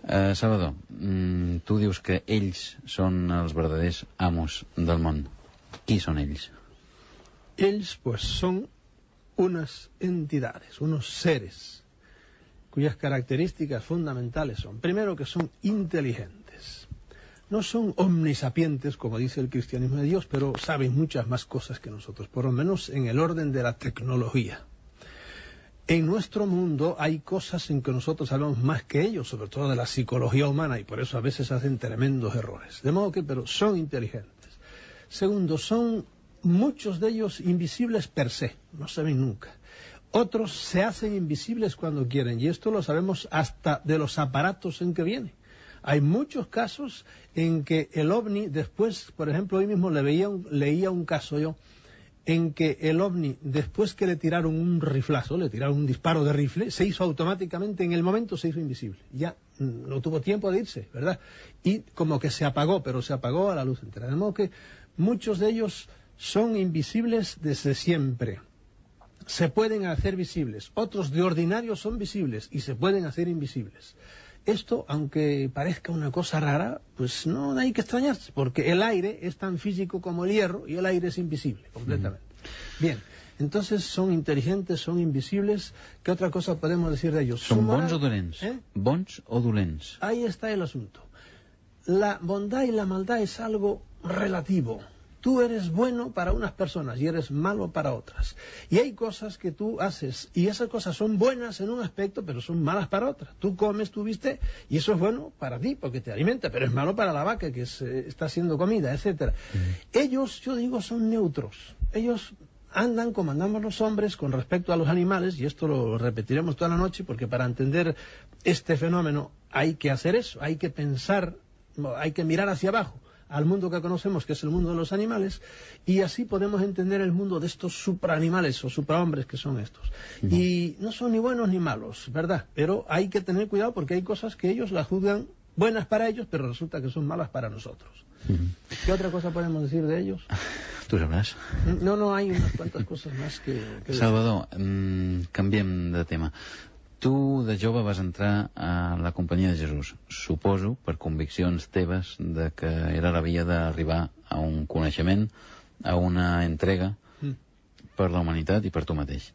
Salvador, tu dius que ells són els verdaders amos del món. Qui són ells? Ells, pues, son unas entidades, unos seres, cuyas características fundamentales son, primero, que son inteligentes. No son omnisapientes, como dice el cristianismo de Dios, pero saben muchas más cosas que nosotros, por lo menos en el orden de la tecnología. En nuestro mundo hay cosas en que nosotros sabemos más que ellos, sobre todo de la psicología humana, y por eso a veces hacen tremendos errores. De modo que, pero son inteligentes. Segundo, son muchos de ellos invisibles per se, no se ven nunca. Otros se hacen invisibles cuando quieren, y esto lo sabemos hasta de los aparatos en que viene. Hay muchos casos en que el ovni, después, por ejemplo, hoy mismo leía un caso yo, en que el ovni, después que le tiraron un riflazo, le tiraron un disparo de rifle, se hizo automáticamente, en el momento se hizo invisible. Ya no tuvo tiempo de irse, ¿verdad? Y como que se apagó, pero se apagó a la luz entera. De modo que muchos de ellos son invisibles desde siempre. Se pueden hacer visibles. Otros de ordinario son visibles y se pueden hacer invisibles. Esto, aunque parezca una cosa rara, pues no hay que extrañarse, porque el aire es tan físico como el hierro y el aire es invisible completamente. Bien, entonces son inteligentes, son invisibles. ¿Qué otra cosa podemos decir de ellos? ¿Son bons o dolents? Bons o dolents? Ahí está el asunto. La bondad y la maldad es algo relativo. Tú eres bueno para unas personas y eres malo para otras. Y hay cosas que tú haces y esas cosas son buenas en un aspecto, pero son malas para otras. Tú comes tu bistec y eso es bueno para ti porque te alimenta, pero es malo para la vaca que está haciendo comida, etcétera. Ellos, yo digo, son neutros. Ellos andan como andamos los hombres con respecto a los animales, y esto lo repetiremos toda la noche porque para entender este fenómeno hay que hacer eso, hay que pensar, hay que mirar hacia abajo al mundo que conocemos, que es el mundo de los animales, y así podemos entender el mundo de estos supraanimales o suprahombres que son estos. Y no son ni buenos ni malos, ¿verdad? Pero hay que tener cuidado porque hay cosas que ellos las juzgan buenas para ellos, pero resulta que son malas para nosotros. ¿Qué otra cosa podemos decir de ellos? Tu sabràs. No, hay unas cuantas cosas más que Salvador, canviem de tema. Tu, de jove, vas entrar a la Companyia de Jesús, suposo, per conviccions teves de que era la via d'arribar a un coneixement, a una entrega per la humanitat i per tu mateix.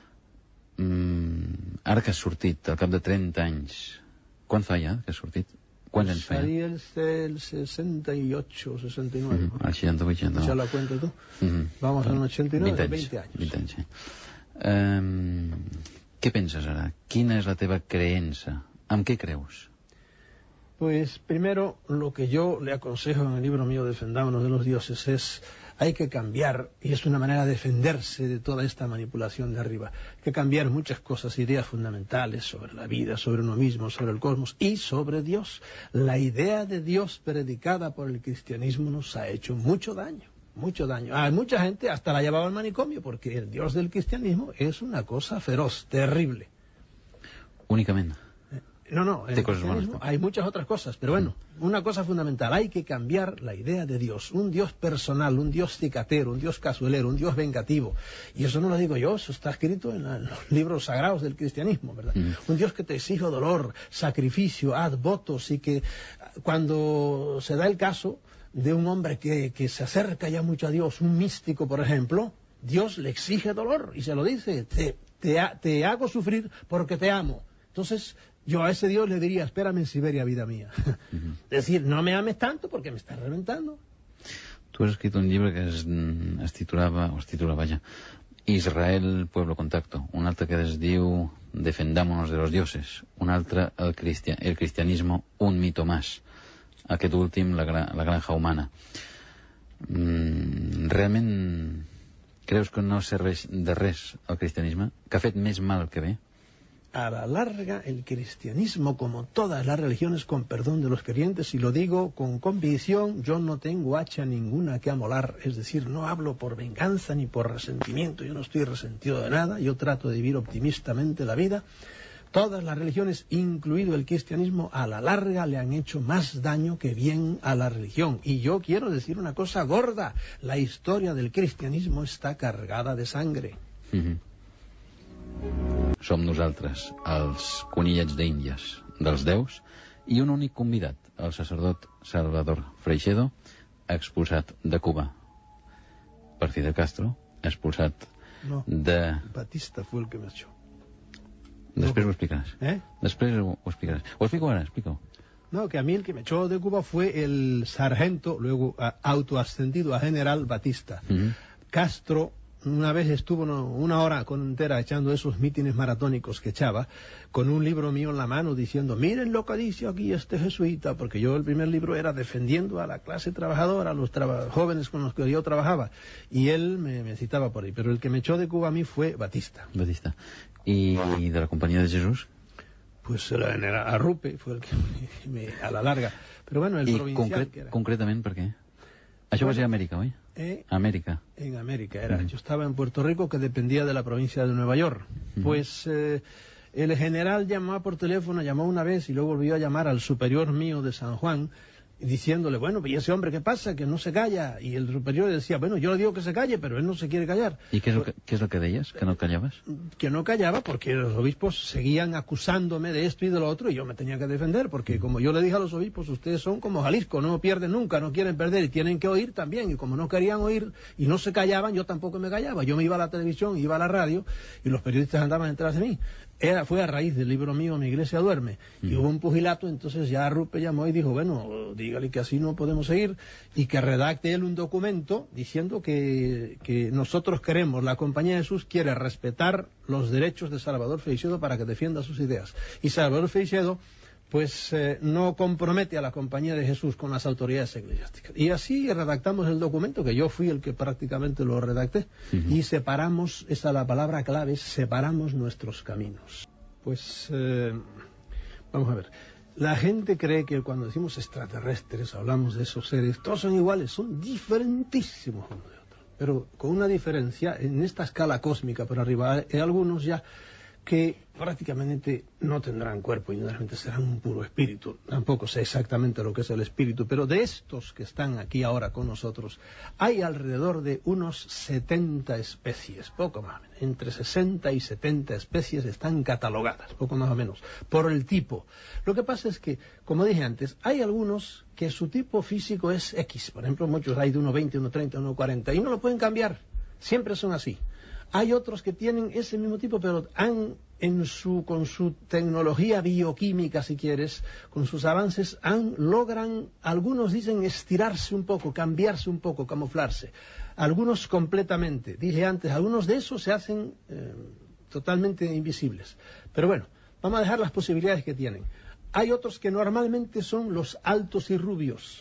Ara que has sortit, al cap de 30 anys, quan fa ja que has sortit? Quants anys fa ja? Salí el 68 o 69. Al 68, ¿Ya la cuenta tú? Vamos al 89, 20 años. 20 anys, sí. Què penses ara? Quina és la teva creença? ¿En qué creus? Pues primero, lo que yo le aconsejo en el libro mío Defendámonos de los dioses es, hay que cambiar, y es una manera de defenderse de toda esta manipulación de arriba, hay que cambiar muchas cosas, ideas fundamentales sobre la vida, sobre uno mismo, sobre el cosmos y sobre Dios. La idea de Dios predicada por el cristianismo nos ha hecho mucho daño. Mucho daño. Hay mucha gente hasta la llevaba al manicomio porque el Dios del cristianismo es una cosa feroz, terrible. Únicamente. No, en el cristianismo hay muchas otras cosas, pero bueno, una cosa fundamental, hay que cambiar la idea de Dios, un Dios personal, un Dios cicatero, un Dios casuelero, un Dios vengativo, y eso no lo digo yo, eso está escrito en los libros sagrados del cristianismo, ¿verdad? Un Dios que te exige dolor, sacrificio, haz votos, y que cuando se da el caso de un hombre que se acerca ya mucho a Dios, un místico, por ejemplo, Dios le exige dolor y se lo dice, te hago sufrir porque te amo. Entonces, yo a ese Dios le diría, espérame en Siberia, vida mía. Es decir, no me ames tanto porque me estás reventando. Tu has escrit un llibre que es titulava ja, Israel, Pueblo Contacto. Un altre que es diu Defendámonos de los dioses. Un altre, el cristianismo, un mito más. Aquest últim, la granja humana. Realment creus que no serveix de res el cristianisme? Que ha fet més mal que bé? A la larga, el cristianismo, como todas las religiones, con perdón de los creyentes, y lo digo con convicción, yo no tengo hacha ninguna que amolar, es decir, no hablo por venganza ni por resentimiento, yo no estoy resentido de nada, yo trato de vivir optimistamente la vida. Todas las religiones, incluido el cristianismo, a la larga le han hecho más daño que bien a la religión. Y yo quiero decir una cosa gorda, la historia del cristianismo está cargada de sangre. Som nosaltres, els conillets d'Índies, dels déus, I un únic convidat, el sacerdot Salvador Freixedo, expulsat de Cuba per Fidel Castro, expulsat de... Batista fue el que me echó. Després ho explicaràs. Després ho explicaràs. Ho explico ara, explico. No, que a mí el que me echó de Cuba fue el sargento, luego autoascendido a general Batista. Castro una vez estuvo una hora entera echando esos mítines maratónicos que echaba, con un libro mío en la mano diciendo, miren lo que dice aquí este jesuita, porque yo el primer libro era defendiendo a la clase trabajadora, a los jóvenes con los que yo trabajaba, y él me citaba por ahí, pero el que me echó de Cuba a mí fue Batista. Batista. ¿Y de la Compañía de Jesús? Pues el general Arrupe fue el que a la larga. Pero bueno, el provincial que era. Concretament per què? Això va ser a Amèrica, oi? América. En América era. Yo estaba en Puerto Rico, que dependía de la provincia de Nueva York. Pues el general llamó por teléfono, llamó una vez y luego volvió a llamar al superior mío de San Juan, diciéndole, bueno, ¿y ese hombre qué pasa? Que no se calla. Y el superior decía, bueno, yo le digo que se calle, pero él no se quiere callar. ¿Y qué es lo que decías? ¿Que no callabas? Que no callaba porque los obispos seguían acusándome de esto y de lo otro y yo me tenía que defender, porque como yo le dije a los obispos, ustedes son como Jalisco, no pierden nunca, no quieren perder y tienen que oír también. Y como no querían oír y no se callaban, yo tampoco me callaba. Yo me iba a la televisión, iba a la radio y los periodistas andaban detrás de mí. Fue a raíz del libro mío, Mi Iglesia Duerme, y hubo un pugilato, entonces ya Arrupe llamó y dijo, bueno, dígale que así no podemos seguir, y que redacte él un documento diciendo que nosotros queremos, la Compañía de Jesús quiere respetar los derechos de Salvador Freixedo para que defienda sus ideas. Y Salvador Freixedo, pues no compromete a la Compañía de Jesús con las autoridades eclesiásticas. Y así redactamos el documento, que yo fui el que prácticamente lo redacté, y separamos, esa es la palabra clave, separamos nuestros caminos. Pues, vamos a ver, la gente cree que cuando decimos extraterrestres, hablamos de esos seres, todos son iguales, son diferentísimos uno de otro, pero con una diferencia en esta escala cósmica por arriba, hay algunos ya que prácticamente no tendrán cuerpo y realmente serán un puro espíritu. Tampoco sé exactamente lo que es el espíritu, pero de estos que están aquí ahora con nosotros, hay alrededor de unos 70 especies, poco más o menos, entre 60 y 70 especies están catalogadas, poco más o menos, por el tipo. Lo que pasa es que, como dije antes, hay algunos que su tipo físico es X, por ejemplo, muchos hay de 1,20, 1,30, 1,40, y no lo pueden cambiar, siempre son así. Hay otros que tienen ese mismo tipo, pero con su tecnología bioquímica, si quieres, con sus avances, logran, algunos dicen estirarse un poco, cambiarse un poco, camuflarse. Algunos completamente. Dije antes, algunos de esos se hacen totalmente invisibles. Pero bueno, vamos a dejar las posibilidades que tienen. Hay otros que normalmente son los altos y rubios.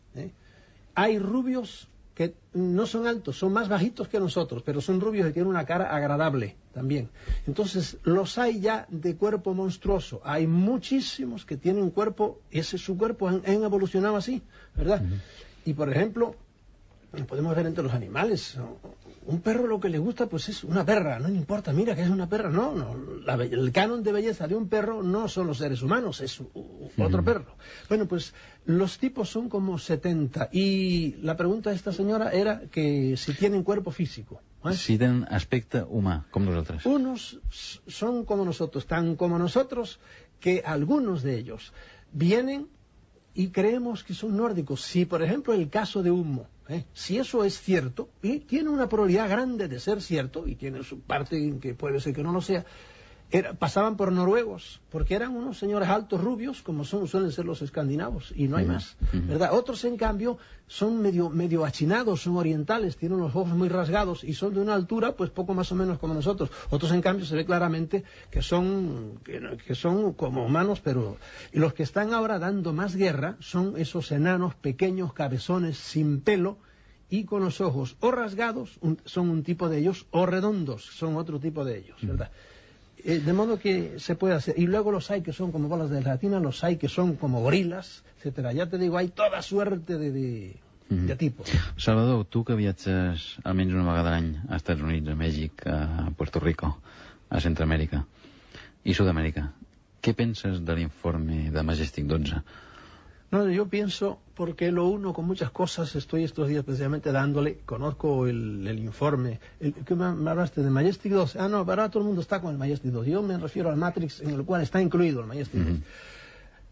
Hay rubios que no son altos, son más bajitos que nosotros, pero son rubios y tienen una cara agradable también. Entonces, los hay ya de cuerpo monstruoso. Hay muchísimos que tienen cuerpo, ese es su cuerpo, han evolucionado así, ¿verdad? Y, por ejemplo, podemos ver entre los animales, un perro lo que le gusta pues es una perra, no importa, mira que es una perra, el canon de belleza de un perro no son los seres humanos, es otro perro. Bueno, pues los tipos son como 70 y la pregunta de esta señora era que si tienen cuerpo físico. Si tienen aspecto humano, como nosotros. Unos son como nosotros, tan como nosotros que algunos de ellos vienen y creemos que son nórdicos. Si, por ejemplo, el caso de Humo, si eso es cierto, y tiene una probabilidad grande de ser cierto, y tiene su parte en que puede ser que no lo sea, pasaban por noruegos, porque eran unos señores altos rubios, como suelen ser los escandinavos, y no hay más, ¿verdad? Otros, en cambio, son medio achinados, son orientales, tienen los ojos muy rasgados, y son de una altura, pues poco más o menos como nosotros. Otros, en cambio, se ve claramente que son como humanos, pero... Y los que están ahora dando más guerra son esos enanos pequeños, cabezones, sin pelo, y con los ojos o rasgados, son un tipo de ellos, o redondos, son otro tipo de ellos, ¿verdad? De modo que se puede hacer. Y luego los hay que son como bolas de gelatina, los hay que son como gorilas, etcétera. Ya te digo, hay toda suerte de tipos. Salvador, tu que viatges almenys una vegada a l'any a Estats Units, a Mèxic, a Puerto Rico, a Centroamèrica i Sud-amèrica, què penses de l'informe de Majestic 12? No, yo pienso, porque lo uno con muchas cosas, estoy estos días precisamente dándole, conozco el informe, ¿qué me hablaste de Majestic 2? No, ahora todo el mundo está con el Majestic 2, yo me refiero al Matrix en el cual está incluido el Majestic 2.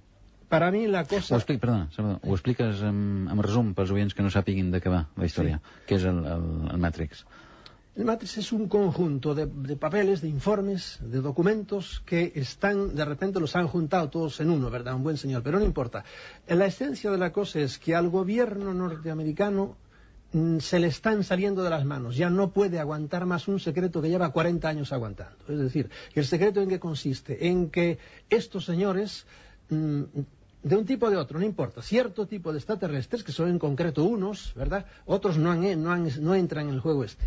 para mi la cosa... Perdona, Salvador, ho expliques en resum pels oients que no sàpiguin de què va la història, què és el Matrix. El Matrix es un conjunto de papeles, de informes, de documentos que están, de repente los han juntado todos en uno, ¿verdad? Un buen señor, pero no importa. La esencia de la cosa es que al gobierno norteamericano se le están saliendo de las manos, ya no puede aguantar más un secreto que lleva 40 años aguantando. Es decir, ¿el secreto en qué consiste? En que estos señores, de un tipo o de otro, no importa, cierto tipo de extraterrestres, que son en concreto unos, ¿verdad? Otros no entran en el juego este.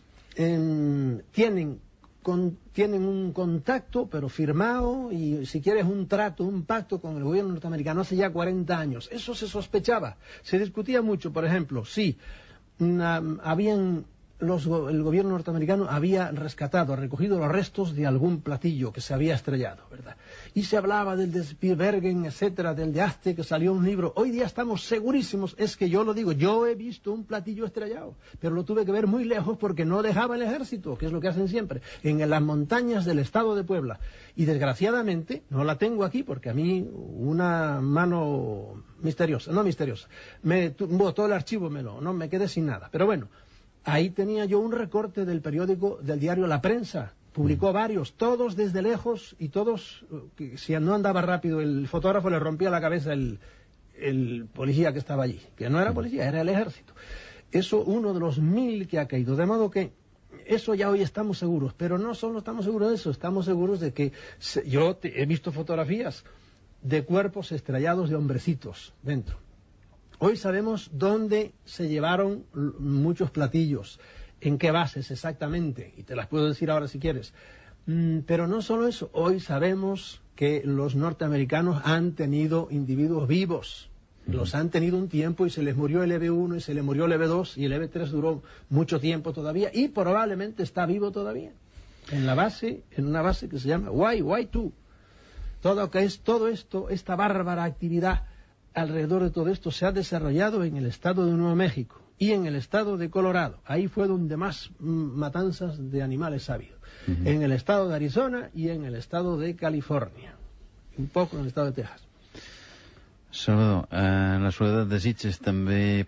Tienen un contacto, pero firmado, y si quieres un trato, un pacto con el gobierno norteamericano hace ya 40 años. Eso se sospechaba, se discutía mucho, por ejemplo, si el gobierno norteamericano había recogido los restos de algún platillo que se había estrellado, ¿verdad? Y se hablaba del de Spielbergen, etcétera, del de Aste, que salió un libro. Hoy día estamos segurísimos, es que yo lo digo, yo he visto un platillo estrellado, pero lo tuve que ver muy lejos porque no dejaba el ejército, que es lo que hacen siempre, en las montañas del estado de Puebla. Y desgraciadamente, no la tengo aquí porque a mí una mano todo el archivo no me quedé sin nada. Pero bueno, ahí tenía yo un recorte del periódico, del diario La Prensa. Publicó varios, todos desde lejos, y todos, si no andaba rápido el fotógrafo le rompía la cabeza el policía que estaba allí, que no era policía, era el ejército. Eso, uno de los 1000 que ha caído, de modo que eso ya hoy estamos seguros, pero no solo estamos seguros de eso, estamos seguros de que yo he visto fotografías de cuerpos estrellados de hombrecitos dentro. Hoy sabemos dónde se llevaron muchos platillos, en qué bases exactamente, y te las puedo decir ahora si quieres. Pero no solo eso, hoy sabemos que los norteamericanos han tenido individuos vivos, los han tenido un tiempo y se les murió el EB1 y se les murió el EB2 y el EB3 duró mucho tiempo todavía y probablemente está vivo todavía, en una base que se llama Y2. Todo esto, esta bárbara actividad alrededor de todo esto se ha desarrollado en el estado de Nuevo México y en el estado de Colorado. Ahí fue donde más matanzas de animales ha habido. En el estado de Arizona y en el estado de California. Un poco en el estado de Texas. Salvador, la Soledat de Sitges també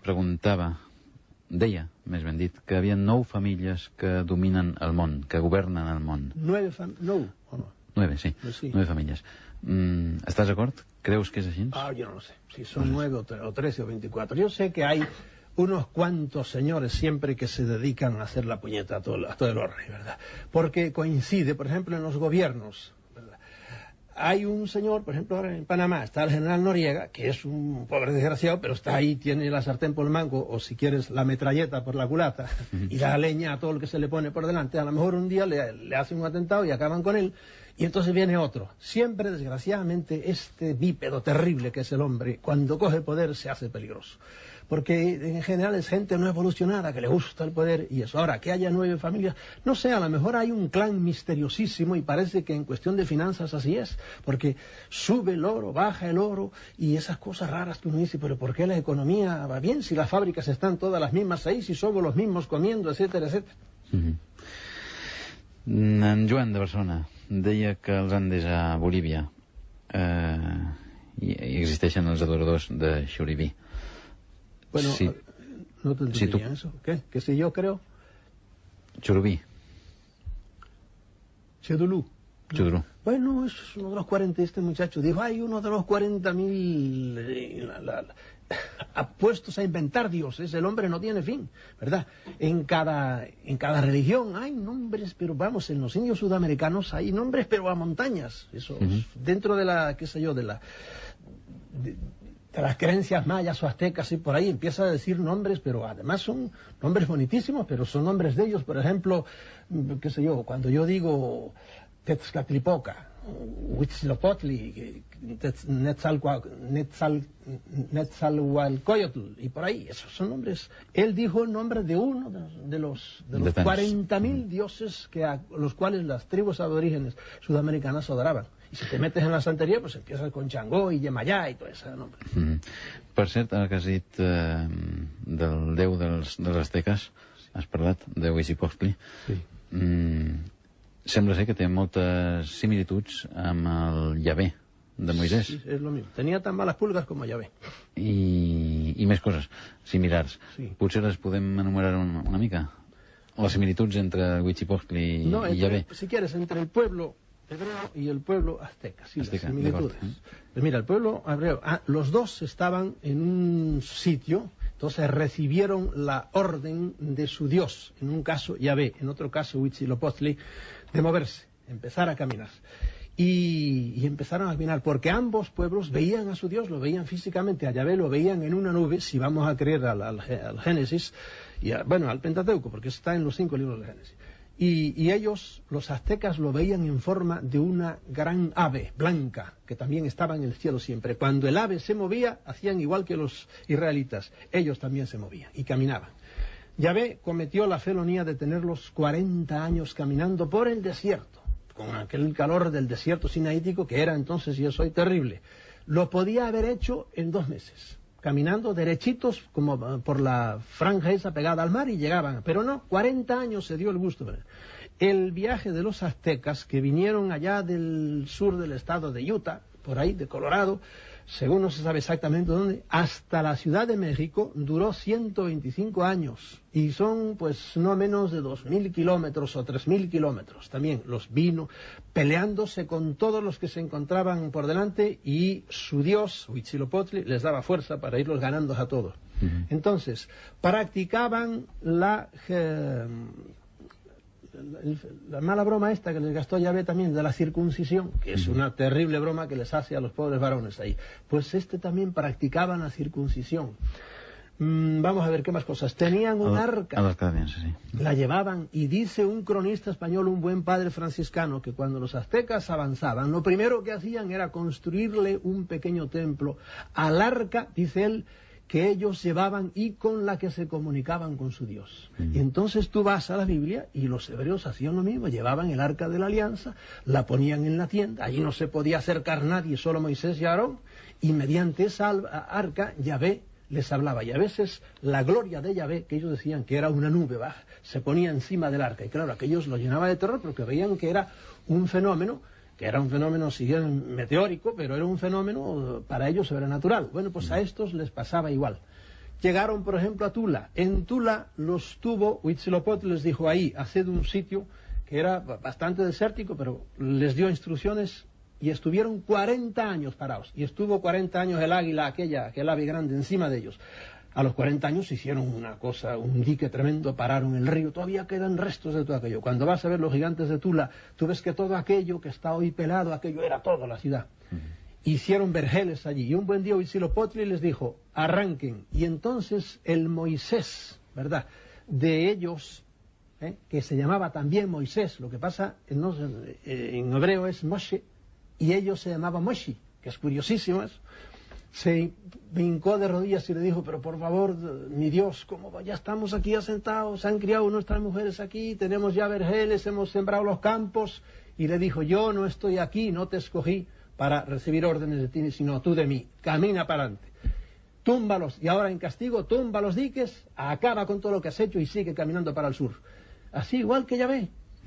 deia, més ben dit, que hi havia 9 famílies que dominen el món, que governen el món. 9 o no? 9, sí. 9 famílies. ¿Estás de acuerdo? ¿Crees que es así? Yo no lo sé. Si son 9 o 13 o 24. Yo sé que hay unos cuantos señores siempre que se dedican a hacer la puñeta a todo el orden, ¿verdad? Porque coincide, por ejemplo, en los gobiernos, ¿verdad? Hay un señor, por ejemplo, ahora en Panamá, está el general Noriega, que es un pobre desgraciado, pero está ahí, tiene la sartén por el mango, o si quieres, la metralleta por la culata, y da leña a todo lo que se le pone por delante. A lo mejor un día le hacen un atentado y acaban con él, y entonces viene otro. Siempre, desgraciadamente, este bípedo terrible que es el hombre, cuando coge poder se hace peligroso. Porque en general es gente no evolucionada, que le gusta el poder y eso. Ahora, que haya 9 familias, no sé, a lo mejor hay un clan misteriosísimo y parece que en cuestión de finanzas así es, porque sube el oro, baja el oro y esas cosas raras que uno dice, pero ¿por qué la economía va bien si las fábricas están todas las mismas ahí, si somos los mismos comiendo, etcétera, etcétera? En Joan de Barcelona deia que els Andes a Bolívia hi existeixen els adoradors de Xuribí. Bueno, no te entendería eso. ¿Qué? ¿Que si yo creo? Churubí. Chedulú. Chudurú. Bueno, es uno de los 40, este muchacho dijo, hay uno de los 40.000 apuestos a inventar dioses, el hombre no tiene fin, ¿verdad? En cada religión hay nombres, pero vamos, en los indios sudamericanos hay nombres, pero a montañas, eso, dentro de la, qué sé yo, de las creencias mayas o aztecas y por ahí empieza a decir nombres, pero además son nombres bonitísimos, pero son nombres de ellos. Por ejemplo, qué sé yo, cuando yo digo Tezcatlipoca, Huitzilopochtli, Netzalhualcoyotl, y por ahí, esos son nombres. Él dijo el nombre de uno de los 40.000 dioses a los cuales las tribus aborígenes sudamericanas adoraban. I si te metes en la santeria, pues empiezas con Changó i Yemayà i tot això, no? Per cert, ara que has dit del déu dels asteques, has parlat de Huitzilopochtli. Sí. Sembla ser que té moltes similituds amb el Yahvé de Moisès. Sí, és lo mismo. Tenia tan males pulgas com Yahvé. I més coses similars. Sí. Potser les podem enumerar una mica? Les similituds entre Huitzilopochtli i Yahvé. Si quieres, entre el pueblo hebreo y el pueblo azteca. Sí, Azteca, las similitudes. Pues mira, el pueblo hebreo, los dos estaban en un sitio, entonces recibieron la orden de su Dios, en un caso Yahvé, en otro caso Huitzilopochtli, de moverse, empezar a caminar. Y empezaron a caminar, porque ambos pueblos veían a su Dios, lo veían físicamente, a Yahvé lo veían en una nube, si vamos a creer al Génesis, bueno, al Pentateuco, porque está en los 5 libros del Génesis. Y ellos, los aztecas, lo veían en forma de una gran ave blanca, que también estaba en el cielo siempre. Cuando el ave se movía, hacían igual que los israelitas, ellos también se movían y caminaban. Yahvé cometió la felonía de tenerlos 40 años caminando por el desierto, con aquel calor del desierto sinaítico que era entonces, y eso es terrible. Lo podía haber hecho en 2 meses, caminando derechitos como por la franja esa pegada al mar y llegaban, pero no, 40 años se dio el gusto. El viaje de los aztecas que vinieron allá del sur del estado de Utah, por ahí de Colorado, según no se sabe exactamente dónde, hasta la Ciudad de México duró 125 años y son pues no menos de 2.000 kilómetros o 3.000 kilómetros. También los vino peleándose con todos los que se encontraban por delante y su dios, Huitzilopochtli, les daba fuerza para irlos ganando a todos. Entonces, practicaban la mala broma esta que les gastó Yahvé también de la circuncisión, que es una terrible broma que les hace a los pobres varones ahí. Pues también practicaban la circuncisión. Vamos a ver qué más cosas. Tenían un arca, la llevaban, y dice un cronista español, un buen padre franciscano, que cuando los aztecas avanzaban, lo primero que hacían era construirle un pequeño templo al arca, dice él, que ellos llevaban y con la que se comunicaban con su Dios. Y entonces tú vas a la Biblia y los hebreos hacían lo mismo, llevaban el arca de la alianza, la ponían en la tienda, allí no se podía acercar nadie, solo Moisés y Aarón, y mediante esa arca Yahvé les hablaba. Y a veces la gloria de Yahvé, que ellos decían que era una nube baja, se ponía encima del arca, y claro, aquellos lo llenaba de terror porque veían que era un fenómeno, si bien meteórico, pero era un fenómeno para ellos sobrenatural. Bueno, pues a estos les pasaba igual. Llegaron, por ejemplo, a Tula. En Tula los tuvo, Huitzilopochtli les dijo ahí, haced un sitio que era bastante desértico, pero les dio instrucciones y estuvieron 40 años parados. Y estuvo 40 años el águila, aquel ave grande, encima de ellos. A los 40 años hicieron una cosa, un dique tremendo, pararon el río, todavía quedan restos de todo aquello. Cuando vas a ver los gigantes de Tula, tú ves que todo aquello que está hoy pelado, aquello era toda la ciudad. Hicieron vergeles allí, y un buen día Huitzilopochtli les dijo, arranquen. Y entonces el Moisés, ¿verdad?, de ellos, que se llamaba también Moisés, lo que pasa en hebreo es Moshe, y ellos se llamaban Moshi, que es curiosísimo eso. Se hincó de rodillas y le dijo, pero por favor, mi Dios, ¿cómo ya estamos aquí asentados? Se han criado nuestras mujeres aquí, tenemos ya vergeles, hemos sembrado los campos. Y le dijo, yo no estoy aquí, no te escogí para recibir órdenes de ti, sino tú de mí. Camina para adelante. Túmbalos, y ahora en castigo, tumba los diques, acaba con todo lo que has hecho y sigue caminando para el sur. Así, igual que Yahvé,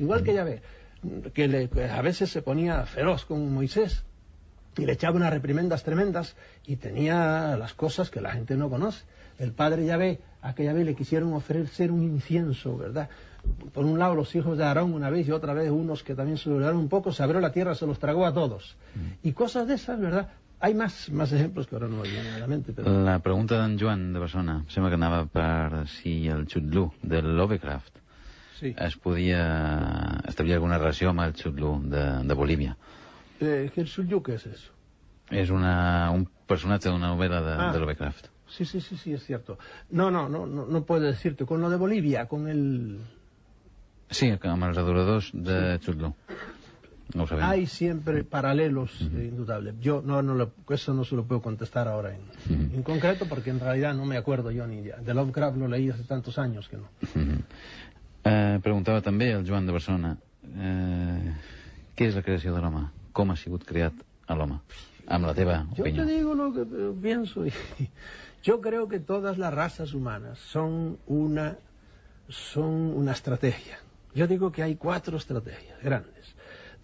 que a veces se ponía feroz con Moisés, y le echaba unas reprimendas tremendas, y tenía las cosas que la gente no conoce. El padre Yahvé, a que Yahvé le quisieron ofrecer un incienso, ¿verdad? Por un lado los hijos de Aarón una vez, y otra vez unos que también se lograron un poco, se abrió la tierra, se los tragó a todos. Y cosas de esas, ¿verdad? Hay más ejemplos que ahora no me vienen a la mente. Pero... La pregunta d'en Joan de Barcelona sembla que anava per si el xutlú de Lovecraft es podia establir alguna relació amb el xutlú de Bolívia. ¿El xutlú qué es eso? Es un personaje de una novela de Lovecraft. Sí, es cierto. No puedo decirte. Con lo de Bolivia, con el... Sí, amb els adoradors de Xutlú. No ho sabem. Hay siempre paralelos indudables. Yo eso no se lo puedo contestar ahora en concreto, porque en realidad no me acuerdo yo ni de Lovecraft, lo leí hace tantos años que no. Preguntava també el Joan de Barcelona què és la creació de l'home? Com ha sigut creat a l'home? Amb la teva opinió. Yo te digo lo que pienso. Yo creo que todas las razas humanas son una estrategia. Yo digo que hay 4 estrategias grandes.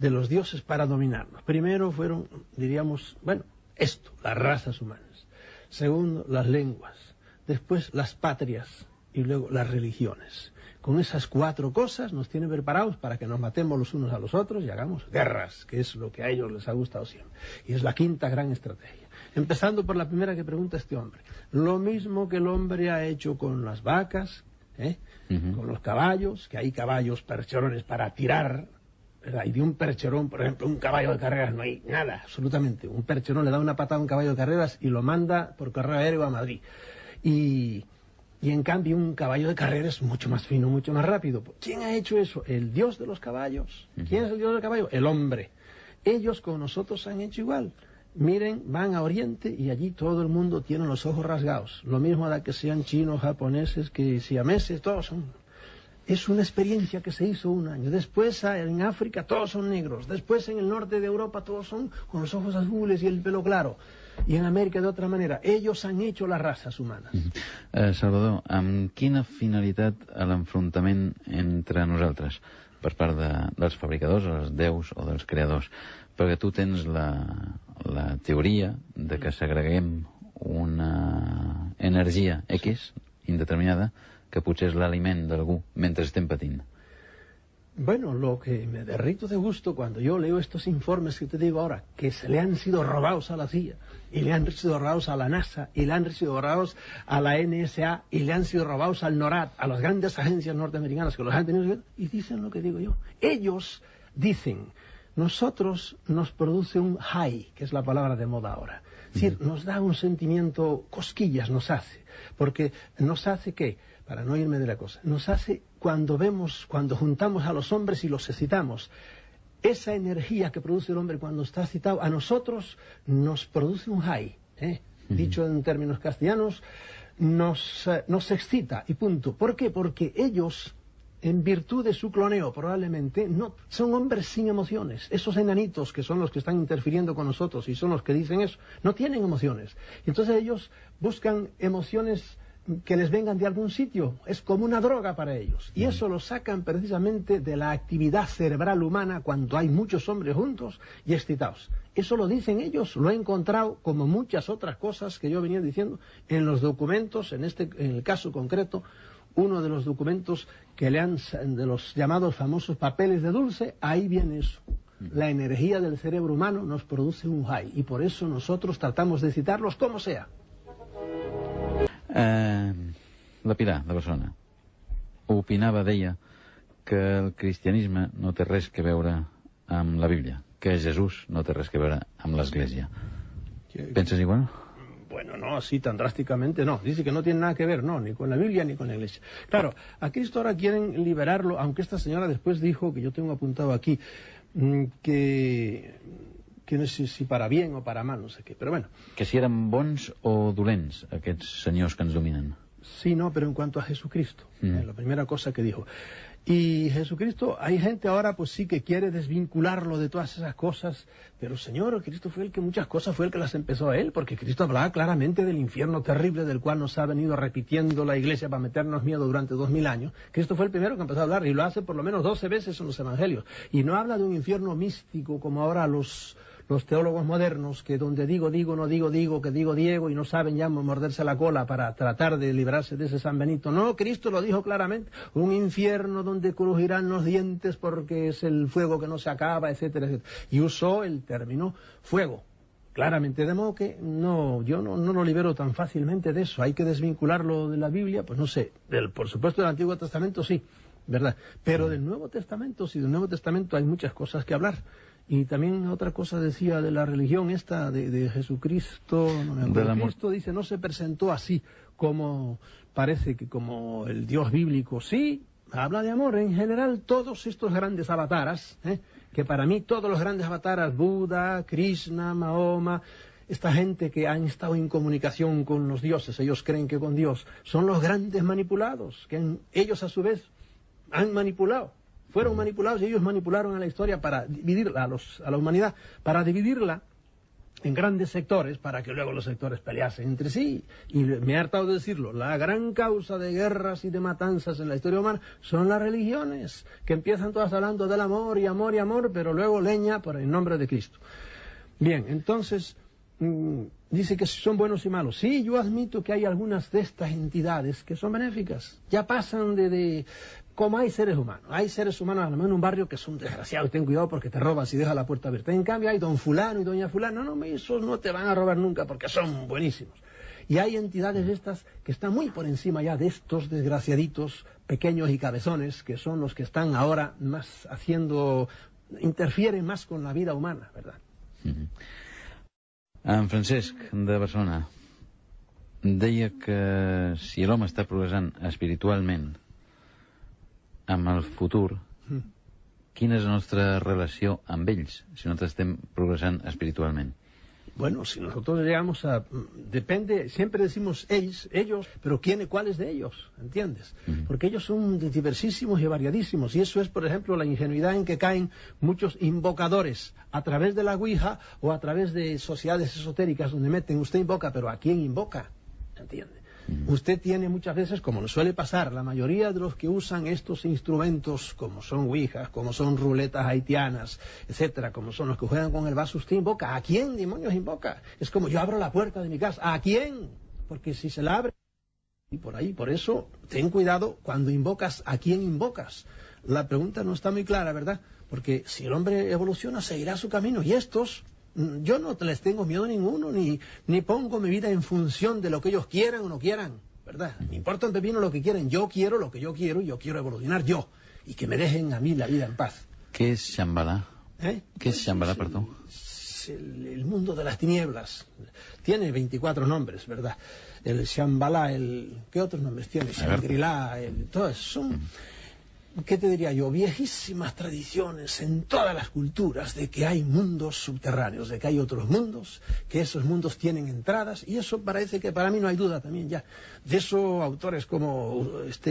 de los dioses para dominarnos. Primero fueron, diríamos, bueno, esto, las razas humanas. Segundo, las lenguas. Después, las patrias. Y luego, las religiones. Con esas 4 cosas nos tienen preparados para que nos matemos los unos a los otros y hagamos guerras, que es lo que a ellos les ha gustado siempre. Y es la 5ª gran estrategia. Empezando por la primera que pregunta este hombre. Lo mismo que el hombre ha hecho con las vacas, con los caballos, que hay caballos percherones para tirar, ¿verdad? Y de un percherón, por ejemplo, un caballo de carreras no hay nada, absolutamente. Un percherón le da una patada a un caballo de carreras y lo manda por correo aéreo a Madrid. Y en cambio un caballo de carreras es mucho más fino, mucho más rápido. ¿Quién ha hecho eso? ¿El dios de los caballos? ¿Quién es el dios del caballo? El hombre. Ellos con nosotros han hecho igual. Miren, van a Oriente y allí todo el mundo tiene los ojos rasgados. Lo mismo da que sean chinos, japoneses, que siameses, todos son. Es una experiencia que se hizo un año. Después en África todos son negros. Después en el norte de Europa todos son con los ojos azules y el pelo claro. I en Amèrica d'altra manera. Ellos han hecho las razas humanes. Salvador, amb quina finalitat l'enfrontament entre nosaltres per part dels fabricadors, els déus o dels creadors? Perquè tu tens la teoria de que segreguem una energia X indeterminada que potser és l'aliment d'algú mentre estem patint. Bueno, lo que me derrito de gusto cuando yo leo estos informes que te digo ahora, que se le han sido robados a la CIA, y le han sido robados a la NASA, y le han sido robados a la NSA, y le han sido robados al NORAD, a las grandes agencias norteamericanas que los han tenido, y dicen lo que digo yo. Ellos dicen, nosotros nos produce un high, que es la palabra de moda ahora. Es decir, nos da un sentimiento, cosquillas nos hace, porque nos hace ¿qué? Para no irme de la cosa, nos hace cuando juntamos a los hombres y los excitamos. Esa energía que produce el hombre cuando está excitado, a nosotros nos produce un high, dicho en términos castellanos, nos excita y punto. ¿Por qué? Porque ellos, en virtud de su cloneo probablemente, no son hombres sin emociones. Esos enanitos que son los que están interfiriendo con nosotros y son los que dicen eso, no tienen emociones. Entonces ellos buscan emociones que les vengan de algún sitio, es como una droga para ellos, y eso lo sacan precisamente de la actividad cerebral humana cuando hay muchos hombres juntos y excitados. Eso lo dicen ellos, lo he encontrado como muchas otras cosas que yo venía diciendo en los documentos, en el caso concreto, uno de los documentos que de los llamados famosos papeles de Dulce, ahí viene eso. La energía del cerebro humano nos produce un high, y por eso nosotros tratamos de excitarlos como sea. La Pilar, de Barcelona, deia que el cristianisme no té res que veure amb la Bíblia, que Jesús no té res que veure amb l'Església. ¿Piensas igual? Bueno, no, así tan drásticamente no. Dice que no tiene nada que ver, no, ni con la Biblia ni con la Iglesia. Claro, a Cristo ahora quieren liberarlo, aunque esta señora después dijo, que yo tengo apuntado aquí, que no sé si para bien o para mal, no sé qué, pero bueno. Que si eren bons o dolents, aquests senyors que ens dominen. Sí, no, pero en cuanto a Jesucristo, la primera cosa que dijo. Y Jesucristo, hay gente ahora pues sí que quiere desvincularlo de todas esas cosas, pero Señor, Cristo fue el que muchas cosas fue el que las empezó a él, porque Cristo hablaba claramente del infierno terrible del cual nos ha venido repitiendo la Iglesia para meternos miedo durante 2000 años. Cristo fue el primero que empezó a hablar, y lo hace por lo menos 12 veces en los evangelios, y no habla de un infierno místico como ahora los teólogos modernos, que donde digo, no digo, que digo Diego, y no saben ya morderse la cola para tratar de librarse de ese San Benito. No, Cristo lo dijo claramente, un infierno donde crujirán los dientes porque es el fuego que no se acaba, etcétera, etcétera. Y usó el término fuego, claramente, de modo que yo no lo libero tan fácilmente de eso. Hay que desvincularlo de la Biblia, pues no sé, por supuesto del Antiguo Testamento sí, ¿verdad? Pero del Nuevo Testamento, sí, del Nuevo Testamento hay muchas cosas que hablar. Y también otra cosa decía de la religión esta de Jesucristo, Cristo dice, no se presentó así como parece que como el Dios bíblico. Sí, habla de amor. En general todos estos grandes avataras, que para mí todos los grandes avataras, Buda, Krishna, Mahoma, esta gente que han estado en comunicación con los dioses, ellos creen que con Dios, son los grandes manipulados, que ellos a su vez han manipulado. Fueron manipulados y ellos manipularon a la historia para dividirla, a la humanidad, para dividirla en grandes sectores para que luego los sectores peleasen entre sí. Y me he hartado de decirlo, la gran causa de guerras y de matanzas en la historia humana son las religiones, que empiezan todas hablando del amor y amor y amor, pero luego leña por el nombre de Cristo. Bien, entonces, dice que son buenos y malos. Sí, yo admito que hay algunas de estas entidades que son benéficas. Ya pasan como hay seres humanos. Hay seres humanos, a lo mejor en un barrio, que son desgraciados, ten cuidado porque te roban si dejas la puerta abierta. En cambio hay don fulano y doña fulano, no, esos no te van a robar nunca porque son buenísimos. Y hay entidades estas que están muy por encima ya de estos desgraciaditos pequeños y cabezones, que son los que están ahora más interfieren más con la vida humana, ¿verdad? En Francesc, de Barcelona, deia que si l'home està progressant espiritualment amb el futur, quina és la nostra relació amb ells, si nosaltres estem progressant espiritualment? Bueno, si nosotros llegamos depende, siempre decimos ellos, pero ¿cuáles de ellos? ¿Entiendes? Porque ellos son diversísimos y variadísimos, y eso es, por ejemplo, la ingenuidad en que caen muchos invocadores a través de la Ouija o a través de sociedades esotéricas donde meten, usted invoca, pero ¿a quién invoca? ¿Entiende? Usted tiene muchas veces, como nos suele pasar, la mayoría de los que usan estos instrumentos, como son ouijas, como son ruletas haitianas, etcétera, como son los que juegan con el vaso, usted invoca. ¿A quién demonios invoca? Es como yo abro la puerta de mi casa. ¿A quién? Porque si se la abre, y por ahí, por eso, ten cuidado cuando invocas, ¿a quién invocas? La pregunta no está muy clara, ¿verdad? Porque si el hombre evoluciona, seguirá su camino, y estos... Yo no les tengo miedo a ninguno, ni pongo mi vida en función de lo que ellos quieran o no quieran, ¿verdad? Me importa un pepino lo que quieren, yo quiero lo que yo quiero y yo quiero evolucionar yo, y que me dejen a mí la vida en paz. ¿Qué es Shambhala? ¿Qué es Shambhala, perdón? El mundo de las tinieblas. Tiene 24 nombres, ¿verdad? El Shambhala, ¿qué otros nombres tiene? Shangri-La, todos son... ¿Qué te diría yo? Viejísimas tradiciones en todas las culturas de que hay mundos subterráneos, de que hay otros mundos, que esos mundos tienen entradas, y eso parece que para mí no hay duda también ya. De eso autores como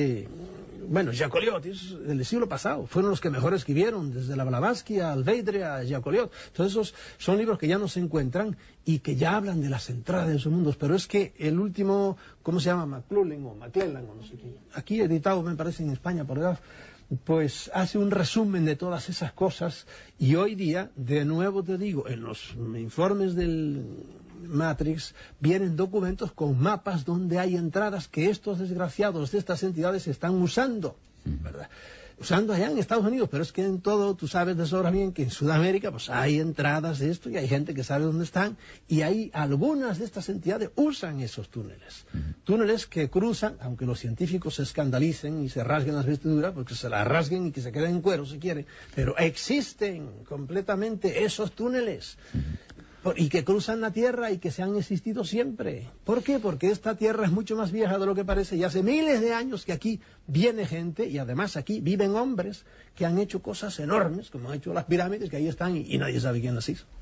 Jacques del siglo pasado, fueron los que mejor escribieron, desde la Blavatsky a Alveidre a Jacques. Todos esos son libros que ya no se encuentran y que ya hablan de las entradas de esos mundos, pero es que el último, ¿cómo se llama? McClellan o no sé quién, aquí editado me parece en España por Gaf, pues hace un resumen de todas esas cosas, y hoy día, de nuevo te digo, en los informes del Matrix vienen documentos con mapas donde hay entradas que estos desgraciados de estas entidades están usando, ¿verdad? Usando allá en Estados Unidos, pero es que en todo, tú sabes de sobra bien que en Sudamérica pues hay entradas de esto y hay gente que sabe dónde están, y ahí algunas de estas entidades usan esos túneles. Túneles que cruzan, aunque los científicos se escandalicen y se rasguen las vestiduras, porque se las rasguen y que se queden en cuero si quieren, pero existen completamente esos túneles. Y que cruzan la Tierra y que se han existido siempre. ¿Por qué? Porque esta Tierra es mucho más vieja de lo que parece, y hace miles de años que aquí viene gente, y además aquí viven hombres que han hecho cosas enormes, como han hecho las pirámides, que ahí están y nadie sabe quién las hizo.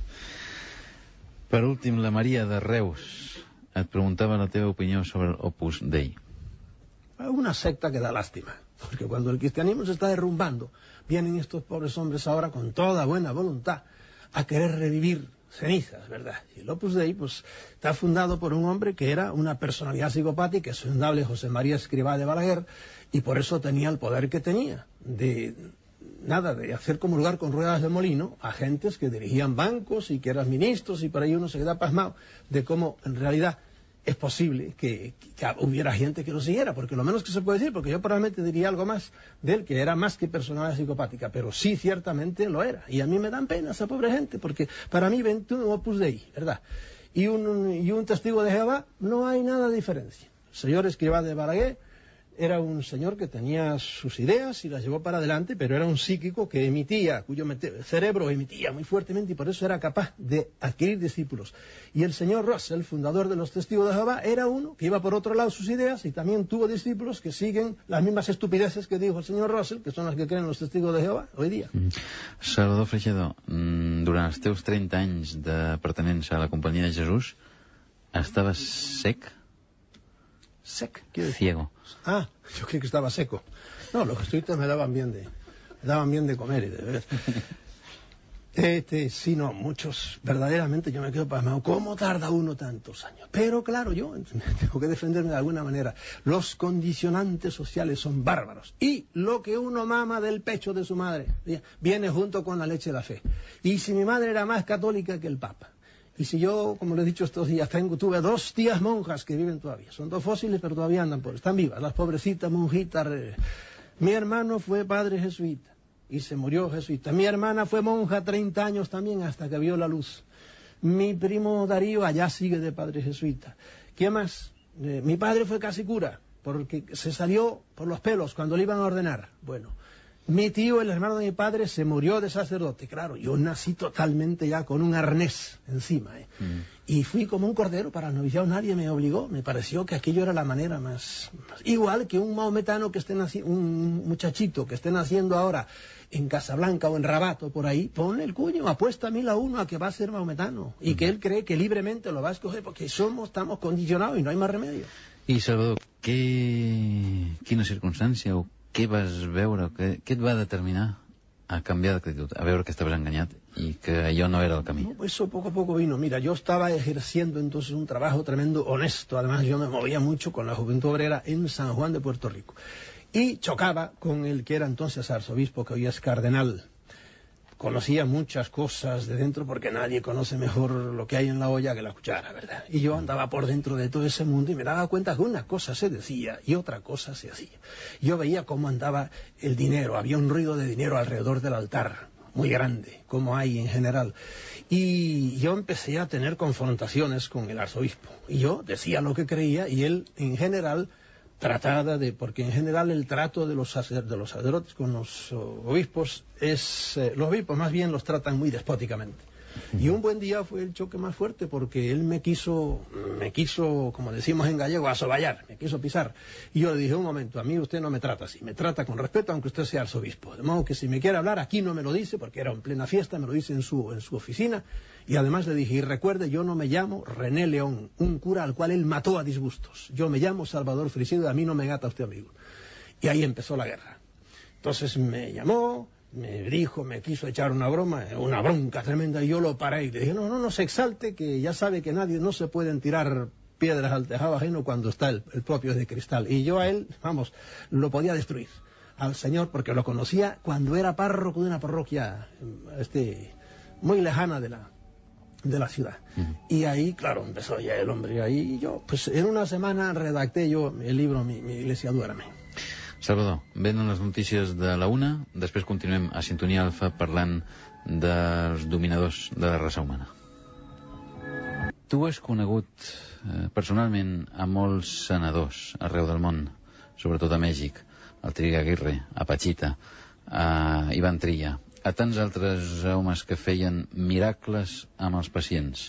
Per últim, la Maria de Reus et preguntava la teva opinió sobre el Opus Dei. Una secta que da lástima, porque cuando el cristianismo se está derrumbando, vienen estos pobres hombres ahora con toda buena voluntad a querer revivir cenizas, ¿verdad? Y el Opus Dei, pues, está fundado por un hombre que era una personalidad psicopática, es un indudable José María Escrivá de Balaguer, y por eso tenía el poder que tenía, de hacer comulgar con ruedas de molino a gentes que dirigían bancos y que eran ministros, y por ahí uno se queda pasmado de cómo, en realidad, es posible que hubiera gente que lo siguiera, porque lo menos que se puede decir, porque yo probablemente diría algo más de él, que era más que personalidad psicopática, pero sí ciertamente lo era, y a mí me dan pena esa pobre gente, porque para mí 21 Opus Dei, ¿verdad? Y un testigo de Jehová, no hay nada de diferencia. El señor Escrivá de Balaguer era un señor que tenía sus ideas y las llevó para adelante, pero era un psíquico que cuyo cerebro emitía muy fuertemente, y por eso era capaz de adquirir discípulos. Y el señor Russell, fundador de los Testigos de Jehová, era uno que iba por otro lado sus ideas y también tuvo discípulos que siguen las mismas estupideces que dijo el señor Russell, que son las que creen los Testigos de Jehová hoy día. Salvador Freixedor, durant els teus 30 anys de pertenença a la Companyia de Jesús, estaves sec? Sec, ¿qué decir? Ciego. Ah, yo creí que estaba seco. No, los jesuitas me daban bien de comer y de beber. Sí, no, muchos, verdaderamente yo me quedo pasmado. ¿Cómo tarda uno tantos años? Pero claro, yo tengo que defenderme de alguna manera. Los condicionantes sociales son bárbaros. Y lo que uno mama del pecho de su madre viene junto con la leche de la fe. Y si mi madre era más católica que el Papa, y si yo, como le he dicho estos días, tuve 2 tías monjas que viven todavía. Son 2 fósiles, pero todavía andan están vivas, las pobrecitas monjitas. Mi hermano fue padre jesuita y se murió jesuita. Mi hermana fue monja 30 años también hasta que vio la luz. Mi primo Darío allá sigue de padre jesuita. ¿Qué más? Mi padre fue casi cura porque se salió por los pelos cuando le iban a ordenar. Bueno, mi tío, el hermano de mi padre, se murió de sacerdote. Claro, yo nací totalmente ya con un arnés encima. Y fui como un cordero para el noviciado. Nadie me obligó. Me pareció que aquello era la manera más... Igual que un maometano que esté naciendo, un muchachito que esté naciendo ahora en Casablanca o en Rabat o por ahí, ponle el cuño, apuesta 1000-1 a que va a ser maometano. Y que él cree que libremente lo va a escoger porque estamos condicionados y no hay más remedio. I, Salvador, quina circumstància o què vas veure, què et va determinar a canviar d'actitud, a veure que estaves enganyat y que allò no era el camí? No, eso poco a poco vino. Mira, yo estaba ejerciendo entonces un trabajo tremendo, honesto. Además, yo me movía mucho con la Juventud Obrera en San Juan de Puerto Rico. Y chocaba con el que era entonces arzobispo, que hoy es cardenal. Conocía muchas cosas de dentro porque nadie conoce mejor lo que hay en la olla que la cuchara, ¿verdad? Y yo andaba por dentro de todo ese mundo y me daba cuenta que una cosa se decía y otra cosa se hacía. Yo veía cómo andaba el dinero, había un ruido de dinero alrededor del altar, muy grande, como hay en general. Y yo empecé a tener confrontaciones con el arzobispo. Y yo decía lo que creía y él, en general, porque en general el trato de los sacerdotes con los obispos los obispos más bien los tratan muy despóticamente. Y un buen día fue el choque más fuerte porque él me quiso, como decimos en gallego, asoballar, me quiso pisar. Y yo le dije, un momento, a mí usted no me trata así, me trata con respeto aunque usted sea arzobispo. De modo que si me quiere hablar aquí no me lo dice, porque era en plena fiesta, me lo dice en su oficina. Y además le dije, y recuerde, yo no me llamo René León, un cura al cual él mató a disgustos. Yo me llamo Salvador Frisido y a mí no me gata usted amigo. Y ahí empezó la guerra. Entonces me llamó, me dijo, me quiso echar una broma, una bronca tremenda, y yo lo paré y le dije, no se exalte, que ya sabe que no se pueden tirar piedras al tejado ajeno cuando está el propio de cristal. Y yo a él, lo podía destruir, al señor, porque lo conocía cuando era párroco de una parroquia muy lejana de la ciudad. Y ahí, claro, empezó ya el hombre, ahí yo, pues en una semana redacté yo el libro Mi Iglesia duerme. Salvador, venen les notícies de la 1, després continuem a Sintonia Alfa parlant dels dominadors de la raça humana. Tu has conegut personalment a molts senadors arreu del món, sobretot a Mèxic, al Trigaguirre, a Pachita, a Ivan Trilla, a tants altres homes que feien miracles amb els pacients.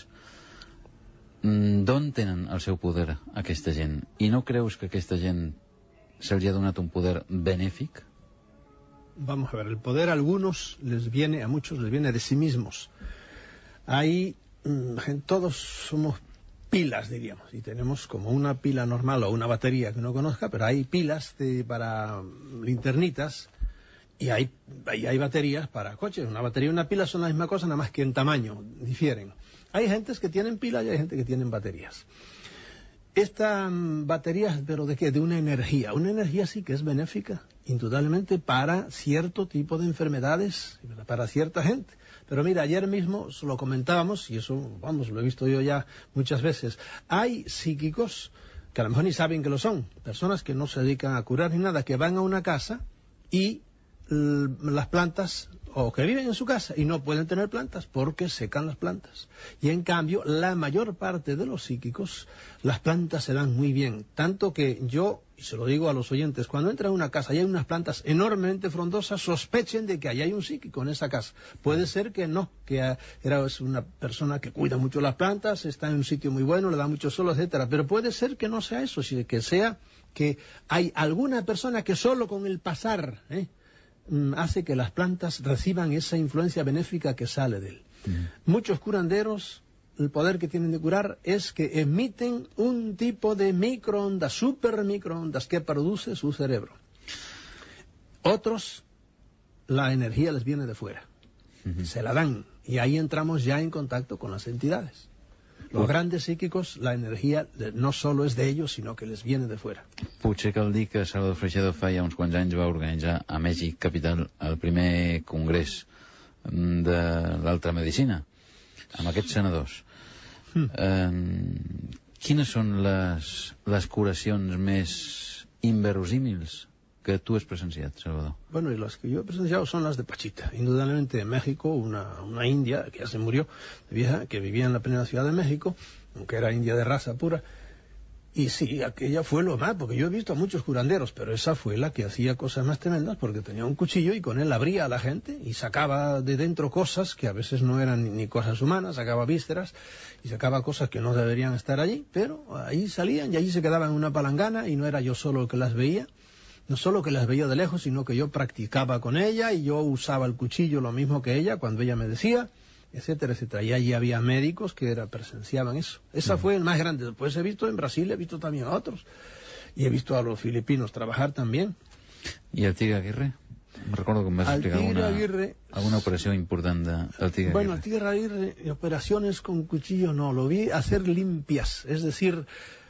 D'on tenen el seu poder aquesta gent? I no creus que aquesta gent se'ls ha donat un poder benéfic? Vamos a ver, el poder a muchos les viene de sí mismos. Ahí todos somos pilas, diríamos, y tenemos como una pila normal o una batería que uno conozca, pero hay pilas para linternitas y hay baterías para coches. Una batería y una pila son la misma cosa, nada más que en tamaño difieren. Hay gentes que tienen pilas y hay gente que tienen baterías. Esta batería, ¿pero de qué? De una energía. Una energía sí que es benéfica, indudablemente, para cierto tipo de enfermedades, para cierta gente. Pero mira, ayer mismo lo comentábamos, y eso, lo he visto yo ya muchas veces. Hay psíquicos que a lo mejor ni saben que lo son. Personas que no se dedican a curar ni nada, que van a una casa y las plantas, o que viven en su casa y no pueden tener plantas porque secan las plantas. Y en cambio, la mayor parte de los psíquicos, las plantas se dan muy bien. Tanto que yo, y se lo digo a los oyentes, cuando entran a una casa y hay unas plantas enormemente frondosas, sospechen de que allá hay un psíquico en esa casa. Puede ser que no, que es una persona que cuida mucho las plantas, está en un sitio muy bueno, le da mucho sol, etcétera. Pero puede ser que no sea eso, sino que sea que hay alguna persona que solo con el pasar hace que las plantas reciban esa influencia benéfica que sale de él. Muchos curanderos, el poder que tienen de curar es que emiten un tipo de microondas, super microondas, que produce su cerebro. Otros, la energía les viene de fuera. Se la dan Y ahí entramos ya en contacto con las entidades. Los grandes psíquicos, la energía no solo és d'ells, sinó que les viene de fuera. Potser cal dir que Salvador Freixedo fa ja uns quants anys va organitzar a Mèxic capital el primer congrés de l'altra medicina, amb aquests senadors. Quines són les curacions més inverosímils que tú has presenciado, Salvador? Bueno, y las que yo he presenciado son las de Pachita. Indudablemente en México, una india que ya se murió, de vieja, que vivía en la plena ciudad de México, aunque era india de raza pura. Y sí, aquella fue lo más, porque yo he visto a muchos curanderos, pero esa fue la que hacía cosas más tremendas, porque tenía un cuchillo y con él abría a la gente y sacaba de dentro cosas que a veces no eran ni cosas humanas, sacaba vísceras y sacaba cosas que no deberían estar allí, pero ahí salían y allí se quedaban en una palangana y no era yo solo el que las veía. No solo que las veía de lejos, sino que yo practicaba con ella y yo usaba el cuchillo lo mismo que ella cuando ella me decía, etcétera, etcétera. Y allí había médicos que presenciaban eso. Esa fue el más grande. Después he visto en Brasil, he visto también a otros. Y he visto a los filipinos trabajar también. ¿Y el Tigre Aguirre? Me recuerdo que me has explicado alguna operación importante del Tigre Aguirre. Bueno, el Tigre Aguirre, operaciones con cuchillo no, lo vi hacer limpias, es decir,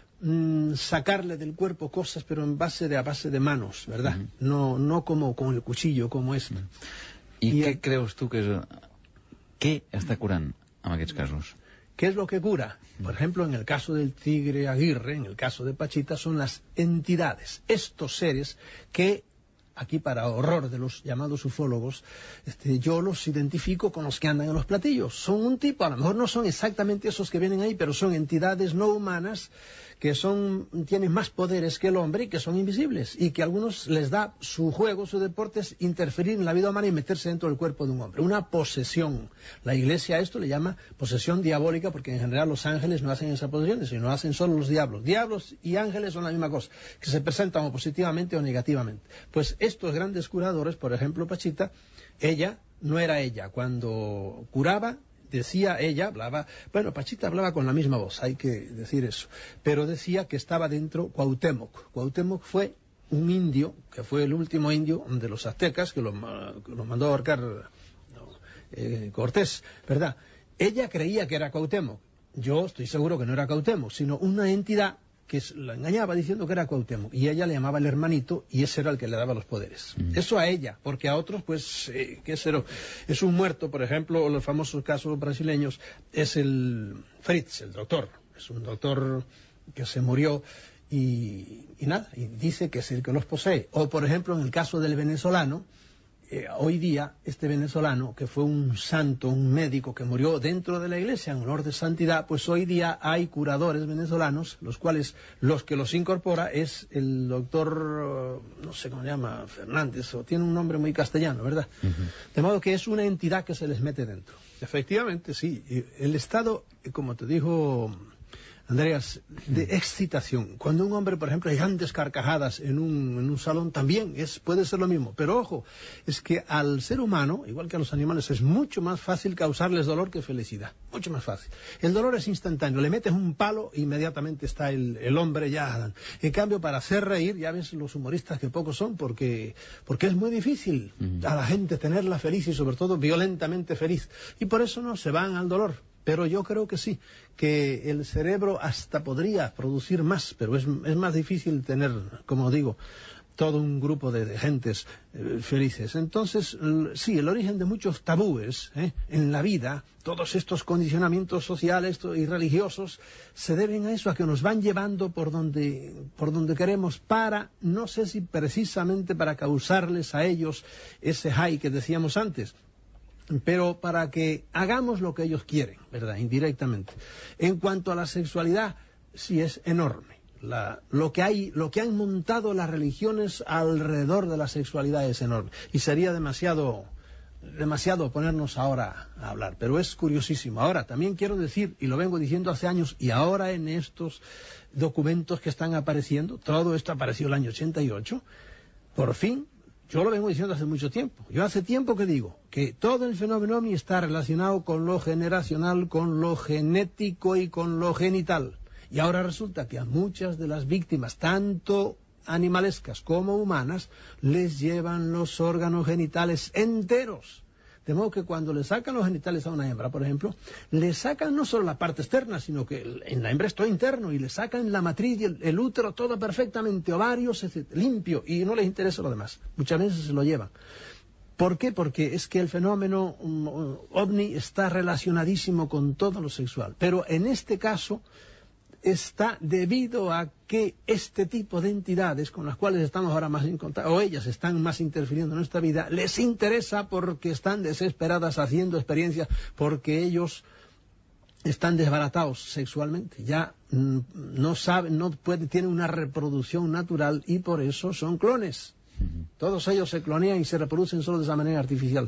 sacarle del cuerpo cosas, pero a base de manos, ¿verdad? No como con el cuchillo, como esto. ¿Y qué crees tú que es... ¿Qué está curando en aquests casos? ¿Qué es lo que cura? Por ejemplo, en el caso del Tigre Aguirre, en el caso de Pachita, son las entidades, estos seres que, aquí para horror de los llamados ufólogos, yo los identifico con los que andan en los platillos. Son un tipo, a lo mejor no son exactamente esos que vienen ahí, pero son entidades no humanas que tienen más poderes que el hombre y que son invisibles, y que a algunos les da su juego, su deporte es interferir en la vida humana y meterse dentro del cuerpo de un hombre. Una posesión. La Iglesia a esto le llama posesión diabólica, porque en general los ángeles no hacen esa posesión, sino hacen solo los diablos. Diablos y ángeles son la misma cosa, que se presentan o positivamente o negativamente. Pues estos grandes curadores, por ejemplo Pachita, ella no era ella. Cuando curaba, decía ella, hablaba, bueno, Pachita hablaba con la misma voz, hay que decir eso, pero decía que estaba dentro Cuauhtémoc. Cuauhtémoc fue un indio, que fue el último indio de los aztecas, que lo mandó a ahorcar Cortés, ¿verdad? Ella creía que era Cuauhtémoc. Yo estoy seguro que no era Cuauhtémoc, sino una entidad que la engañaba diciendo que era Cuauhtémoc, y ella le llamaba el hermanito, y ese era el que le daba los poderes. Eso a ella, porque a otros, pues, es un muerto, por ejemplo, los famosos casos brasileños, es el Fritz, el doctor, es un doctor que se murió, y nada, y dice que es el que los posee. O, por ejemplo, en el caso del venezolano, hoy día, este venezolano, que fue un santo, un médico que murió dentro de la iglesia en honor de santidad, pues hoy día hay curadores venezolanos, los cuales, los que los incorpora es el doctor, no sé cómo se llama, Fernández, o tiene un nombre muy castellano, ¿verdad? De modo que es una entidad que se les mete dentro. Efectivamente, sí. El estado, como te dijo Andreas, de excitación. Cuando un hombre, por ejemplo, hay grandes carcajadas en un salón, también puede ser lo mismo. Pero ojo, es que al ser humano, igual que a los animales, es mucho más fácil causarles dolor que felicidad. Mucho más fácil. El dolor es instantáneo. Le metes un palo e inmediatamente está el hombre ya. En cambio, para hacer reír, ya ves los humoristas que pocos son, porque es muy difícil a la gente tenerla feliz y sobre todo violentamente feliz. Y por eso no se van al dolor. Pero yo creo que sí, que el cerebro hasta podría producir más, pero es más difícil tener, como digo, todo un grupo de gentes felices. Entonces, sí, el origen de muchos tabúes en la vida, todos estos condicionamientos sociales y religiosos, se deben a eso, a que nos van llevando por donde queremos, para, no sé si precisamente para causarles a ellos ese high que decíamos antes, pero para que hagamos lo que ellos quieren, ¿verdad? Indirectamente. En cuanto a la sexualidad, sí es enorme. Lo que han montado las religiones alrededor de la sexualidad es enorme. Y sería demasiado ponernos ahora a hablar, pero es curiosísimo. Ahora, también quiero decir, y lo vengo diciendo hace años, y ahora en estos documentos que están apareciendo, todo esto apareció el año 88, por fin. Yo lo vengo diciendo hace mucho tiempo. Yo hace tiempo que digo que todo el fenómeno OVNI está relacionado con lo generacional, con lo genético y con lo genital. Y ahora resulta que a muchas de las víctimas, tanto animalescas como humanas, les llevan los órganos genitales enteros. De modo que cuando le sacan los genitales a una hembra, por ejemplo, le sacan no solo la parte externa, sino que en la hembra es todo interno, y le sacan la matriz y el útero, todo perfectamente, ovarios, etc., limpio, y no les interesa lo demás. Muchas veces se lo llevan. ¿Por qué? Porque es que el fenómeno ovni está relacionadísimo con todo lo sexual. Pero en este caso está debido a que este tipo de entidades con las cuales estamos ahora más en contacto, o ellas están más interfiriendo en nuestra vida, les interesa porque están desesperadas haciendo experiencias, porque ellos están desbaratados sexualmente, ya no saben, tienen una reproducción natural y por eso son clones. Todos ellos se clonean y se reproducen solo de esa manera artificial.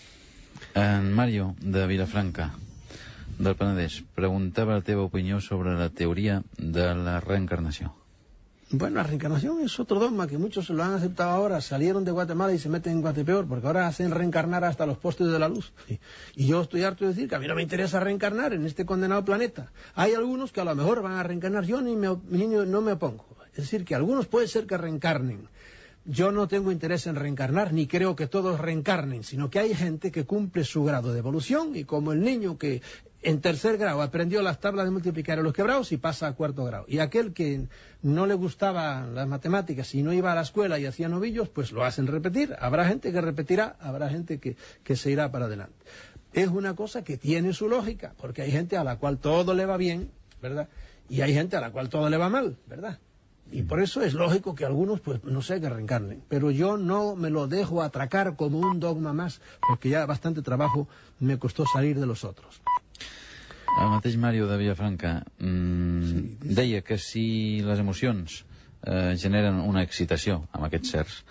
Mario, de Vilafranca, del Penedès, preguntava la teva opinió sobre la teoria de la reencarnació. Bueno, la reencarnación es otro dogma que muchos lo han aceptado ahora. Salieron de Guatemala y se meten en Guatepeor, porque ahora hacen reencarnar hasta los postes de la luz. Y yo estoy harto de decir que a mí no me interesa reencarnar en este condenado planeta. Hay algunos que a lo mejor van a reencarnar, yo no me opongo. Es decir, que algunos puede ser que reencarnen. Yo no tengo interés en reencarnar, ni creo que todos reencarnen, sino que hay gente que cumple su grado de evolución, y como el niño que en tercer grado aprendió las tablas de multiplicar en los quebrados y pasa a cuarto grado. Y aquel que no le gustaban las matemáticas y no iba a la escuela y hacía novillos, pues lo hacen repetir. Habrá gente que repetirá, habrá gente que se irá para adelante. Es una cosa que tiene su lógica, porque hay gente a la cual todo le va bien, ¿verdad? Y hay gente a la cual todo le va mal, ¿verdad? Y por eso es lógico que algunos, pues, no sé, que reencarnen. Pero yo no me lo dejo atracar como un dogma más, porque ya bastante trabajo me costó salir de los otros. El mateix Mario de Vilafranca deia que si les emocions generen una excitació amb aquests certs,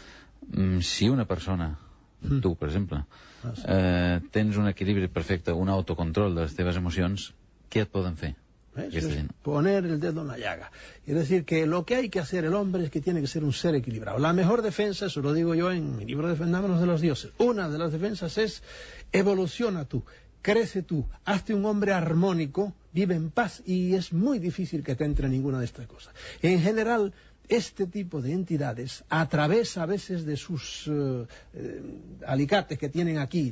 si una persona, tu, per exemple, tens un equilibri perfecte, un autocontrol de les teves emocions, què et poden fer? Es poner el dedo en la llaga. Es decir, que lo que hay que hacer el hombre es que tiene que ser un ser equilibrado. La mejor defensa, eso lo digo yo en mi libro Defendámonos de los Dioses, una de las defensas es: evoluciona tú, crece tú, hazte un hombre armónico, vive en paz, y es muy difícil que te entre ninguna de estas cosas. En general, este tipo de entidades, a través a veces de sus alicates que tienen aquí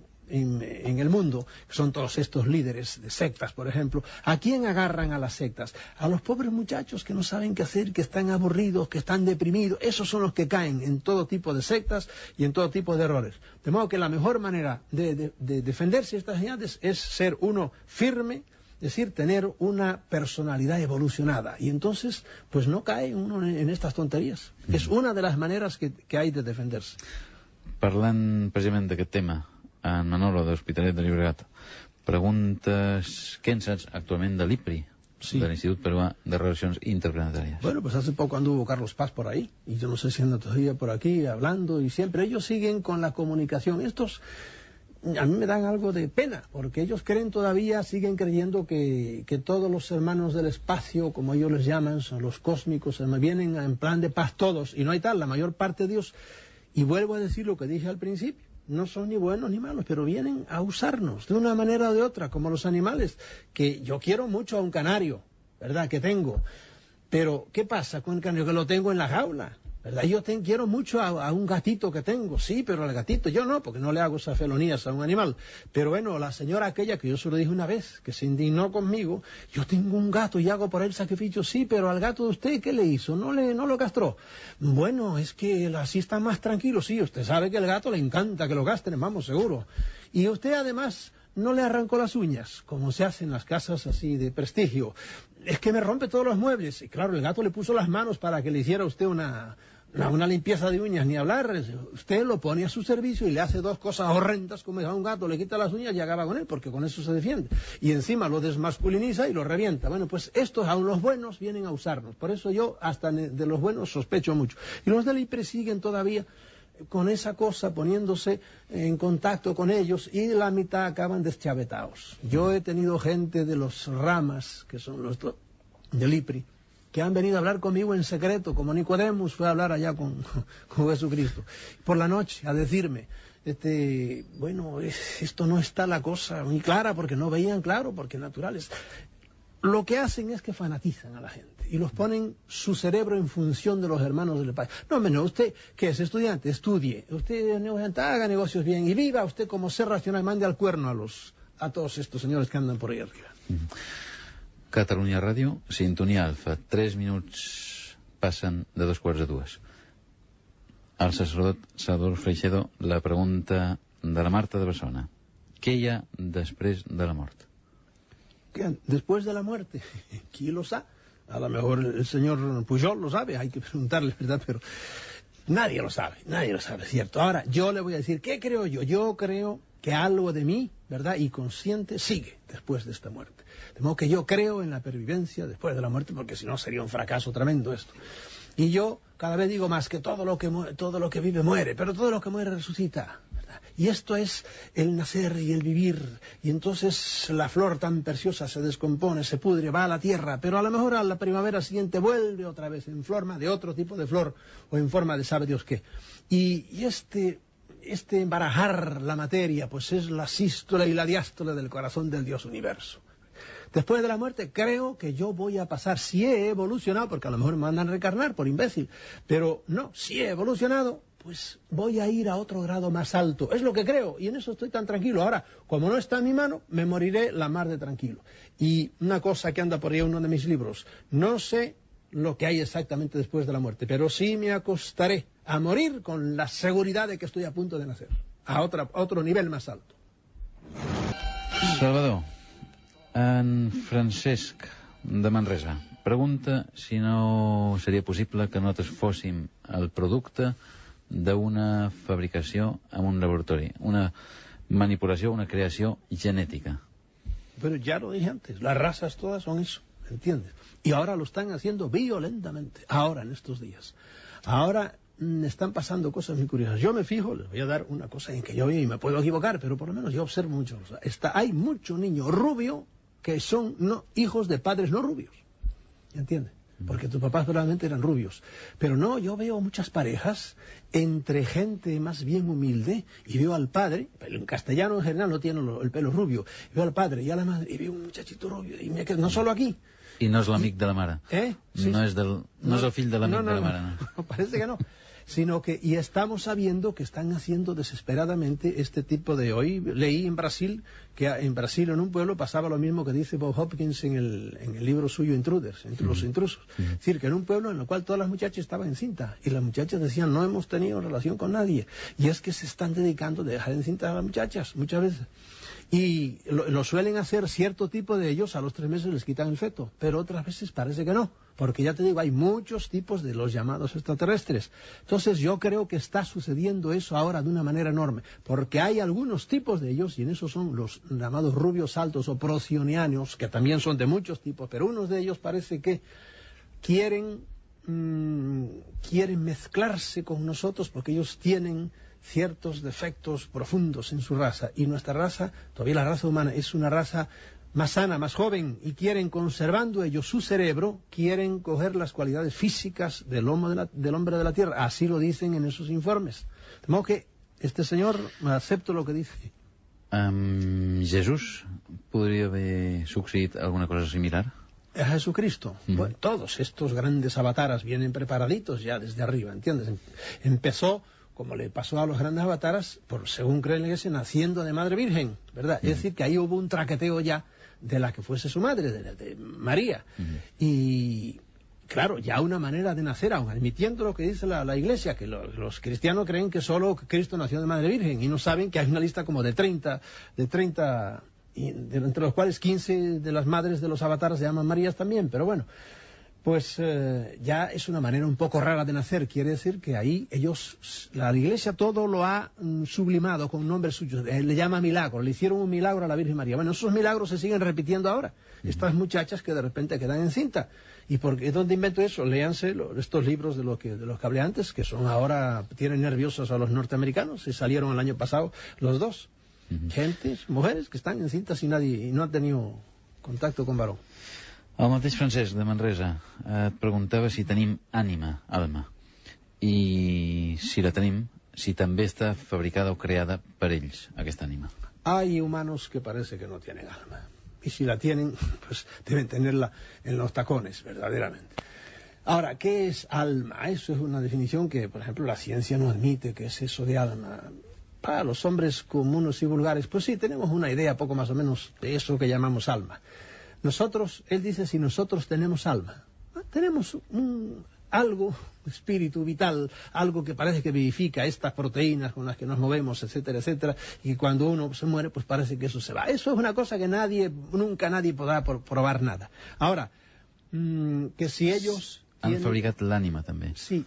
en el mundo, que son todos estos líderes de sectas, por ejemplo, ¿a quién agarran a las sectas? A los pobres muchachos que no saben qué hacer, que están aburridos, que están deprimidos. Esos son los que caen en todo tipo de sectas y en todo tipo de errores. De modo que la mejor manera de defenderse de estas señales es ser uno firme, es decir, tener una personalidad evolucionada, y entonces pues no cae uno en estas tonterías. Es una de las maneras que hay de defenderse. Parlant precisament d'aquest tema, en Manolo, de l'Hospitalet de Llobregat, preguntes què en saps actualment de l'IPRI, sí, de l'Institut Peruà de Relacions Interplanetarias. Bueno, pues hace poco anduvo Carlos Paz por ahí, y yo no sé si anda todavía por aquí hablando, y siempre ellos siguen con la comunicación. Estos a mí me dan algo de pena, porque ellos creen todavía, siguen creyendo que todos los hermanos del espacio, como ellos les llaman, son los cósmicos, me vienen en plan de paz todos, y no hay tal, la mayor parte de Dios. Y vuelvo a decir lo que dije al principio: no son ni buenos ni malos, pero vienen a usarnos de una manera o de otra, como los animales, que yo quiero mucho a un canario, ¿verdad?, que tengo, pero ¿qué pasa con el canario? Que lo tengo en la jaula, ¿verdad? Yo quiero mucho a un gatito que tengo, sí, pero al gatito yo no, porque no le hago esas felonías a un animal. Pero bueno, la señora aquella que yo se lo dije una vez, que se indignó conmigo: yo tengo un gato y hago por él sacrificio, sí, pero al gato de usted, ¿qué le hizo? No lo castró. Bueno, es que así está más tranquilo, sí, usted sabe que al gato le encanta que lo castren, vamos, seguro. Y usted además no le arrancó las uñas, como se hace en las casas así de prestigio. Es que me rompe todos los muebles. Y claro, el gato le puso las manos para que le hiciera usted una limpieza de uñas, ni hablar. Usted lo pone a su servicio y le hace dos cosas horrendas, como a un gato le quita las uñas y acaba con él, porque con eso se defiende. Y encima lo desmasculiniza y lo revienta. Bueno, pues estos, aun los buenos, vienen a usarnos. Por eso yo hasta de los buenos sospecho mucho. Y los del IPRE siguen todavía con esa cosa, poniéndose en contacto con ellos, y la mitad acaban deschavetados. Yo he tenido gente de los ramas, que son los del IPRI, que han venido a hablar conmigo en secreto, como Nicodemus fue a hablar allá con Jesucristo, por la noche, a decirme: bueno, esto no está la cosa muy clara, porque no veían claro, porque naturales. lo que hacen es que fanatizan a la gente y los ponen su cerebro en función de los hermanos del país. No, menos usted que es estudiante, estudie, usted haga negocios bien y viva usted como ser racional, mande al cuerno a todos estos señores que andan por ahí arriba. Catalunya Ràdio, sintonia alfa, 3 minuts passen de 2:45. Al sacerdot Salvador Freixedo, la pregunta de la Marta de Barcelona. ¿Qué hi ha després de la mort? Después de la muerte, ¿quién lo sabe? A lo mejor el señor Pujol lo sabe, hay que preguntarle, ¿verdad? Pero nadie lo sabe, ¿cierto? Ahora, yo le voy a decir, ¿qué creo yo? Yo creo que algo de mí, ¿verdad? Y consciente sigue después de esta muerte. De modo que yo creo en la pervivencia después de la muerte, porque si no sería un fracaso tremendo esto. Y yo cada vez digo más que todo lo que vive muere, pero todo lo que muere resucita. Y esto es el nacer y el vivir, y entonces la flor tan preciosa se descompone, se pudre, va a la tierra, pero a lo mejor a la primavera siguiente vuelve otra vez en forma de otro tipo de flor, o en forma de sabe Dios qué. Y este embarajar la materia, pues es la sístole y la diástole del corazón del Dios universo. Después de la muerte creo que yo voy a pasar, si he evolucionado, porque a lo mejor me mandan a reencarnar por imbécil, pero no, si he evolucionado, pues voy a ir a otro grado más alto. Es lo que creo, y en eso estoy tan tranquilo. Ahora, como no está en mi mano, me moriré la mar de tranquilo. Y una cosa que anda por ahí en uno de mis libros, no sé lo que hay exactamente después de la muerte, pero sí me acostaré a morir con la seguridad de que estoy a punto de nacer, a otro nivel más alto. Salvador, en Francesc de Manresa pregunta si no seria possible que nosaltres fóssim el producte d'una fabricació en un laboratori, una manipulació, una creació genètica. Pero ya lo dije antes, las razas todas son eso, ¿entiendes? Y ahora lo están haciendo violentamente, ahora en estos días. Ahora están pasando cosas muy curiosas. Yo me fijo, les voy a dar una cosa en que yo y me puedo equivocar, pero por lo menos yo observo mucho. Hay mucho niño rubio que son hijos de padres no rubios, ¿entiendes? Porque tus papás probablemente eran rubios. Pero no, yo veo muchas parejas entre gente más bien humilde y veo al padre, en castellano en general no tiene el pelo rubio, veo al padre y a la madre y veo un muchachito rubio y me quedo, no solo aquí. I no és l'amic de la mare. Sí. No és el fill de l'amic de la mare. No, parece que no. Sino que, y estamos sabiendo que están haciendo desesperadamente este tipo de... Hoy leí en Brasil, que en Brasil en un pueblo pasaba lo mismo que dice Bob Hopkins en el libro suyo Intruders, entre los intrusos. Es decir, que en un pueblo en el cual todas las muchachas estaban encintas, y las muchachas decían, no hemos tenido relación con nadie. Y es que se están dedicando a dejar encintas a las muchachas, muchas veces. Y lo suelen hacer cierto tipo de ellos, a los 3 meses les quitan el feto, pero otras veces parece que no, porque ya te digo, hay muchos tipos de los llamados extraterrestres. Entonces yo creo que está sucediendo eso ahora de una manera enorme, porque hay algunos tipos de ellos, y en eso son los llamados rubios altos o procionianos, que también son de muchos tipos, pero unos de ellos parece que quieren mezclarse con nosotros porque ellos tienen ciertos defectos profundos en su raza, y nuestra raza, todavía la raza humana, es una raza más sana, más joven, y quieren, conservando ellos su cerebro, quieren coger las cualidades físicas del hombre de la tierra, así lo dicen en esos informes. De modo que este señor, acepto lo que dice. Jesús podria haver succeït alguna cosa similar? A Jesucristo. Bueno, todos estos grandes avataras vienen preparaditos ya desde arriba, ¿entiendes? Empezó, como le pasó a los grandes avataras, según cree la Iglesia, naciendo de Madre Virgen, ¿verdad? Es decir, que ahí hubo un traqueteo ya de la que fuese su madre, de María. Y claro, ya una manera de nacer, aun admitiendo lo que dice la Iglesia, que los cristianos creen que solo Cristo nació de Madre Virgen, y no saben que hay una lista como de 30 entre los cuales 15 de las madres de los avatares se llaman Marías también, pero bueno, pues ya es una manera un poco rara de nacer. Quiere decir que ahí la Iglesia todo lo ha sublimado con nombres suyos, le llama milagro, le hicieron un milagro a la Virgen María. Bueno, esos milagros se siguen repitiendo ahora, estas muchachas que de repente quedan encinta. ¿Y dónde invento eso? Léanse estos libros de los que hablé antes, que son ahora, tienen nerviosos a los norteamericanos, y salieron el año pasado los dos. Mujeres que están encintas y no han tenido contacto con varón. El mateix Francesc de Manresa et preguntava si tenim ànima, alma, i si la tenim, si també està fabricada o creada per ells, aquesta ànima. Hay humanos que parece que no tienen alma. Y si la tienen, pues deben tenerla en los tacones, verdaderamente. Ahora, ¿qué es alma? Eso es una definición que, por ejemplo, la ciencia no admite. ¿Qué es eso de alma? Para los hombres comunes y vulgares, pues sí, tenemos una idea poco más o menos de eso que llamamos alma. Nosotros, él dice, si nosotros tenemos alma, tenemos algo, espíritu vital, algo que parece que vivifica estas proteínas con las que nos movemos, etcétera, etcétera, y cuando uno se muere, pues parece que eso se va. Eso es una cosa que nunca nadie podrá probar nada. Ahora, que si ellos... Han fabricat l'ànima, també. Sí,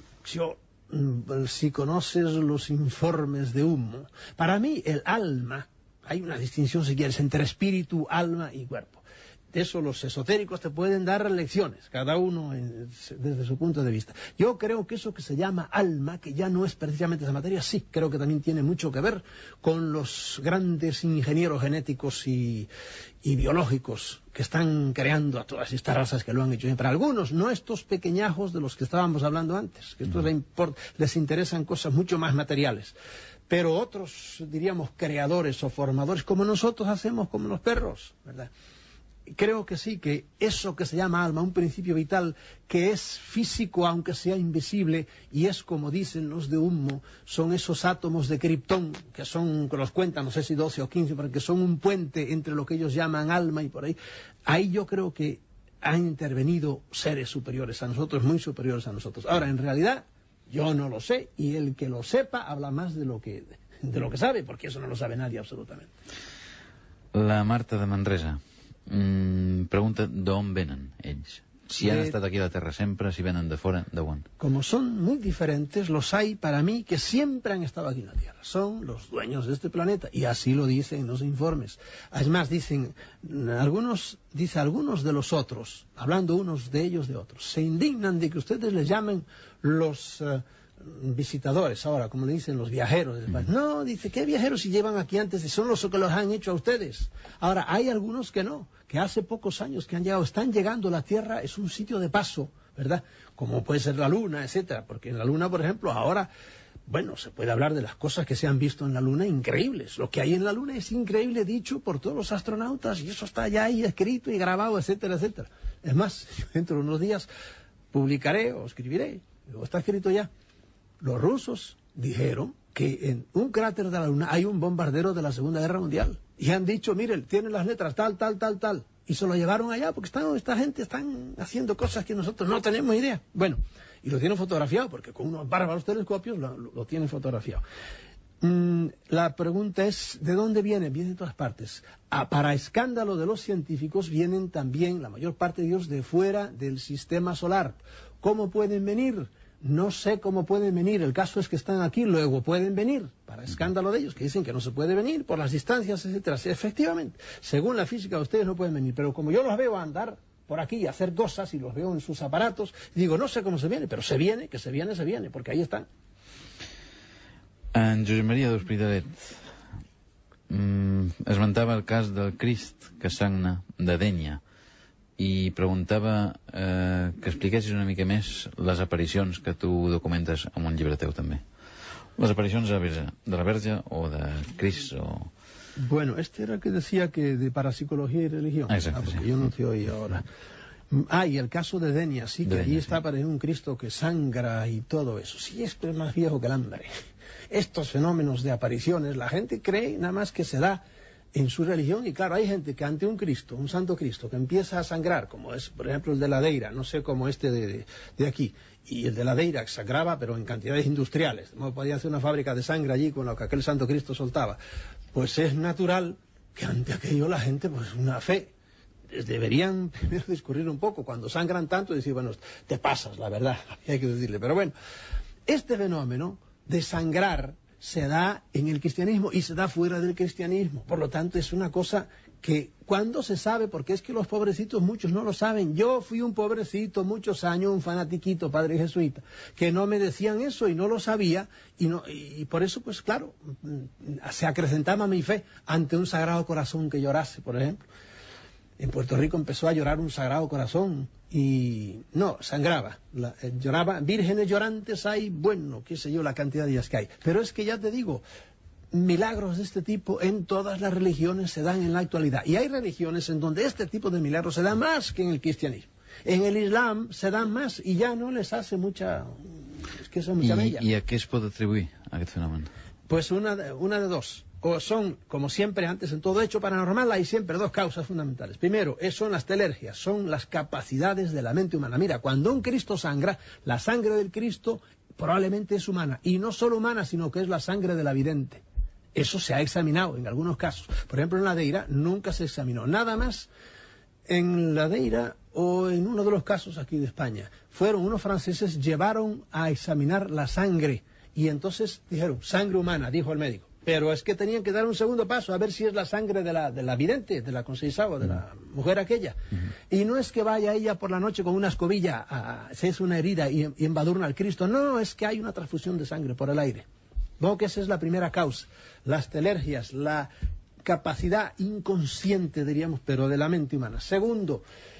si conoces los informes de Humo, para mí el alma, hay una distinción si quieres entre espíritu, alma y cuerpo. De eso los esotéricos te pueden dar lecciones, cada uno desde su punto de vista. Yo creo que eso que se llama alma, que ya no es precisamente esa materia, sí, creo que también tiene mucho que ver con los grandes ingenieros genéticos y biológicos que están creando a todas estas razas que lo han hecho. Para algunos, no estos pequeñajos de los que estábamos hablando antes, que estos les interesan cosas mucho más materiales. Pero otros, diríamos, creadores o formadores, como nosotros hacemos, como los perros, ¿verdad? Creo que sí, que eso que se llama alma, un principio vital que es físico aunque sea invisible, y es como dicen los de Humo, son esos átomos de Krypton que los cuentan, no sé si 12 o 15, porque son un puente entre lo que ellos llaman alma y por ahí. Ahí yo creo que han intervenido seres superiores a nosotros, muy superiores a nosotros. Ahora, en realidad, yo no lo sé, y el que lo sepa habla más de lo que sabe, porque eso no lo sabe nadie absolutamente. La Marta de Manresa pregunta d'on venen ells. Si han estat aquí a la Terra sempre, si venen de fora, d'on. Como son muy diferentes, los hay para mí que siempre han estado aquí en la Tierra. Son los dueños de este planeta, y así lo dicen los informes. Además, dicen algunos de los otros, hablando unos de ellos de otros, se indignan de que ustedes les llamen los visitadores, ahora, como le dicen los viajeros. No, dice, ¿qué viajeros si llevan aquí antes? Son los que los han hecho a ustedes. Ahora, hay algunos que no, que hace pocos años que han llegado, están llegando a la Tierra, es un sitio de paso, ¿verdad? Como puede ser la Luna, etcétera, porque en la Luna, por ejemplo, ahora, bueno, se puede hablar de las cosas que se han visto en la Luna, increíbles. Lo que hay en la Luna es increíble, dicho por todos los astronautas, y eso está ya ahí escrito y grabado, etcétera, etcétera. Es más, dentro de unos días publicaré o escribiré, o está escrito ya. Los rusos dijeron que en un cráter de la Luna hay un bombardero de la Segunda Guerra Mundial. Y han dicho, miren, tienen las letras tal, tal, tal, tal. Y se lo llevaron allá porque esta gente están haciendo cosas que nosotros no tenemos idea. Bueno, y lo tienen fotografiado, porque con unos bárbaros telescopios lo tienen fotografiado. La pregunta es, ¿de dónde vienen? Vienen de todas partes. Para escándalo de los científicos, vienen también, la mayor parte de ellos, de fuera del sistema solar. ¿Cómo pueden venir? No sé cómo pueden venir, el caso es que están aquí, luego pueden venir, para escándalo de ellos, que dicen que no se puede venir por las distancias, etcétera. Sí, efectivamente, según la física, ustedes no pueden venir, pero como yo los veo andar por aquí y hacer cosas, y los veo en sus aparatos, digo, no sé cómo se viene, pero se viene, porque ahí están. En Josep Maria d'Hospitalet esmentava el cas del Crist que sagna de Dénia, i preguntava que expliquessis una mica més les aparicions que tu documentes en un llibre teu també. Les aparicions de la Verge o de Crist o... Bueno, este era el que decía que de parapsicología y religión. Exacto, porque sí. Yo no te oí ahora. Y el caso de Denia, sí, que allí está para un Cristo que sangra y todo eso. Sí, esto es más viejo que el hambre. Estos fenómenos de apariciones, la gente cree nada más que se da en su religión, y claro, hay gente que ante un Cristo, un santo Cristo, que empieza a sangrar, como es, por ejemplo, el de la Deira, no sé cómo este de aquí, y el de la Deira que sangraba, pero en cantidades industriales, no podía hacer una fábrica de sangre allí con lo que aquel santo Cristo soltaba. Pues es natural que ante aquello la gente, pues una fe, deberían primero discurrir un poco, cuando sangran tanto, y decir, bueno, te pasas, la verdad, hay que decirle. Pero bueno, este fenómeno de sangrar se da en el cristianismo y se da fuera del cristianismo. Por lo tanto, es una cosa que cuando se sabe, porque es que los pobrecitos muchos no lo saben. Yo fui un pobrecito muchos años, un fanatiquito, padre jesuita, que no me decían eso y no lo sabía, y por eso, pues claro, se acrecentaba mi fe ante un Sagrado Corazón que llorase, por ejemplo. En Puerto Rico empezó a llorar un Sagrado Corazón y no, sangraba, lloraba, vírgenes llorantes hay, bueno, qué sé yo, la cantidad de días que hay. Pero es que ya te digo, milagros de este tipo en todas las religiones se dan en la actualidad. Y hay religiones en donde este tipo de milagros se da más que en el cristianismo. En el Islam se dan más y ya no les hace mucha... Es que son mucha mella. I a què es pot atribuir aquest fenomen? Pues una de dos. O son, como siempre antes en todo hecho paranormal, hay siempre dos causas fundamentales. Primero, son las telergias, son las capacidades de la mente humana. Mira, cuando un Cristo sangra, la sangre del Cristo probablemente es humana. Y no solo humana, sino que es la sangre de la vidente. Eso se ha examinado en algunos casos. Por ejemplo, en la Deira nunca se examinó. Nada más en la Deira o en uno de los casos aquí de España. Fueron unos franceses, llevaron a examinar la sangre. Y entonces dijeron, sangre humana, dijo el médico. Pero es que tenían que dar un segundo paso a ver si es la sangre de la vidente, de la consejera, de la mujer aquella. Y no es que vaya ella por la noche con una escobilla, se hace una herida y embadurna al Cristo. No, es que hay una transfusión de sangre por el aire. Veo que esa es la primera causa. Las telergias, la capacidad inconsciente, diríamos, pero de la mente humana. Segundo,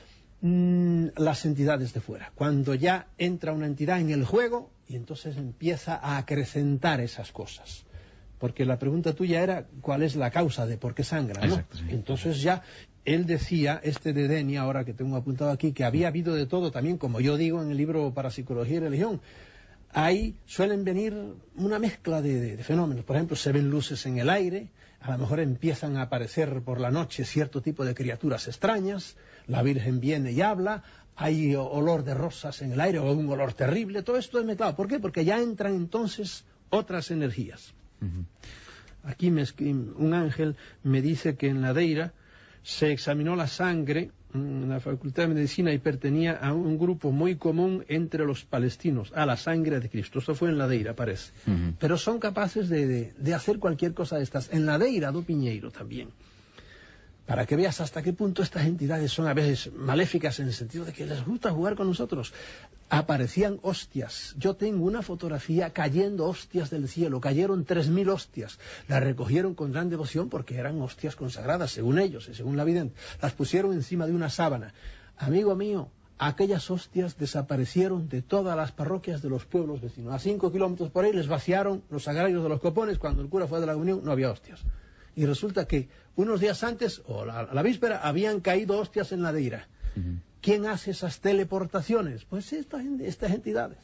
las entidades de fuera. Cuando ya entra una entidad en el juego y entonces empieza a acrecentar esas cosas. Porque la pregunta tuya era cuál es la causa de por qué sangra, ¿no? Exacto, sí. Entonces ya él decía, de Deni, ahora que tengo apuntado aquí, que había habido de todo también, como yo digo en el libro Parapsicología y Religión. Ahí suelen venir una mezcla de fenómenos. Por ejemplo, se ven luces en el aire, a lo mejor empiezan a aparecer por la noche cierto tipo de criaturas extrañas, la Virgen viene y habla, hay olor de rosas en el aire o un olor terrible, todo esto es mezclado. ¿Por qué? Porque ya entran entonces otras energías. Aquí un ángel me dice que en la Deira se examinó la sangre en la Facultad de Medicina y pertenecía a un grupo muy común entre los palestinos, a la sangre de Cristo. Eso fue en la Deira, parece. Pero son capaces de hacer cualquier cosa de estas. En la Deira do Piñeiro también. Para que veas hasta qué punto estas entidades son a veces maléficas en el sentido de que les gusta jugar con nosotros. Aparecían hostias. Yo tengo una fotografía cayendo hostias del cielo. Cayeron 3000 hostias. Las recogieron con gran devoción porque eran hostias consagradas, según ellos y según la vidente. Las pusieron encima de una sábana. Amigo mío, aquellas hostias desaparecieron de todas las parroquias de los pueblos vecinos. A 5 kilómetros por ahí les vaciaron los sagrarios de los copones. Cuando el cura fue de la comunión no había hostias. Y resulta que unos días antes, o la víspera, habían caído hostias en la Deira. ¿Quién hace esas teleportaciones? Pues estas entidades.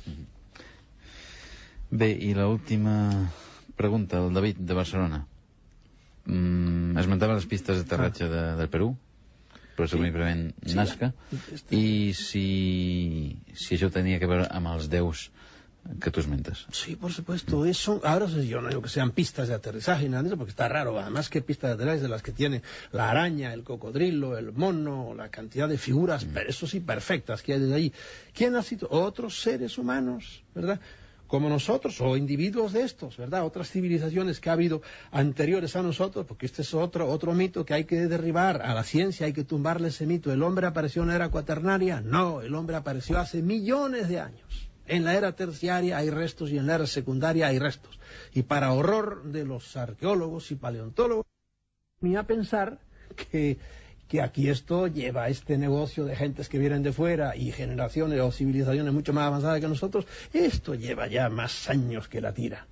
Bé, i l'última pregunta, el David, de Barcelona. Esmentava les pistes d'aterratge del Perú, presumiblement Nazca, i si això tenia que veure amb els déus que tú esmentas. Sí, por supuesto. Eso, ahora yo no digo que sean pistas de aterrizaje, nada de eso, porque está raro. Además, que pistas de aterrizaje de las que tiene la araña, el cocodrilo, el mono, la cantidad de figuras, eso sí, perfectas que hay desde allí. ¿Quién ha sido? Otros seres humanos, ¿verdad? Como nosotros, o individuos de estos, ¿verdad? Otras civilizaciones que ha habido anteriores a nosotros, porque este es otro mito que hay que derribar. A la ciencia hay que tumbarle ese mito. ¿El hombre apareció en la era cuaternaria? No, el hombre apareció hace millones de años. En la era terciaria hay restos y en la era secundaria hay restos. Y para horror de los arqueólogos y paleontólogos, me a pensar que aquí esto lleva este negocio de gentes que vienen de fuera y generaciones o civilizaciones mucho más avanzadas que nosotros, esto lleva ya más años que la tira.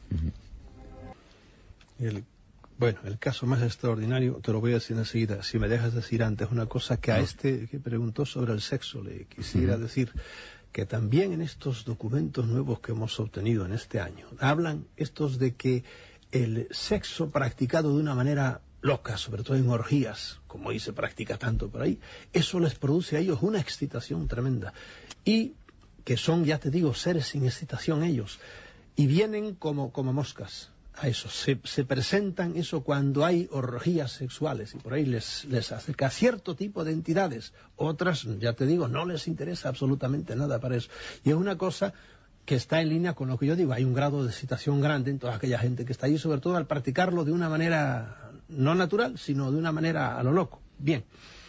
El caso más extraordinario, te lo voy a decir enseguida, si me dejas decir antes una cosa que a este que preguntó sobre el sexo le quisiera decir, que también en estos documentos nuevos que hemos obtenido en este año, hablan estos de que el sexo practicado de una manera loca, sobre todo en orgías, como hoy se practica tanto por ahí, eso les produce a ellos una excitación tremenda. Y que son, ya te digo, seres sin excitación ellos. Y vienen como moscas a eso. Se presentan eso cuando hay orgías sexuales y por ahí les acerca cierto tipo de entidades. Otras, ya te digo, no les interesa absolutamente nada para eso. Y es una cosa que está en línea con lo que yo digo. Hay un grado de excitación grande en toda aquella gente que está allí, sobre todo al practicarlo de una manera no natural, sino de una manera a lo loco. Bien.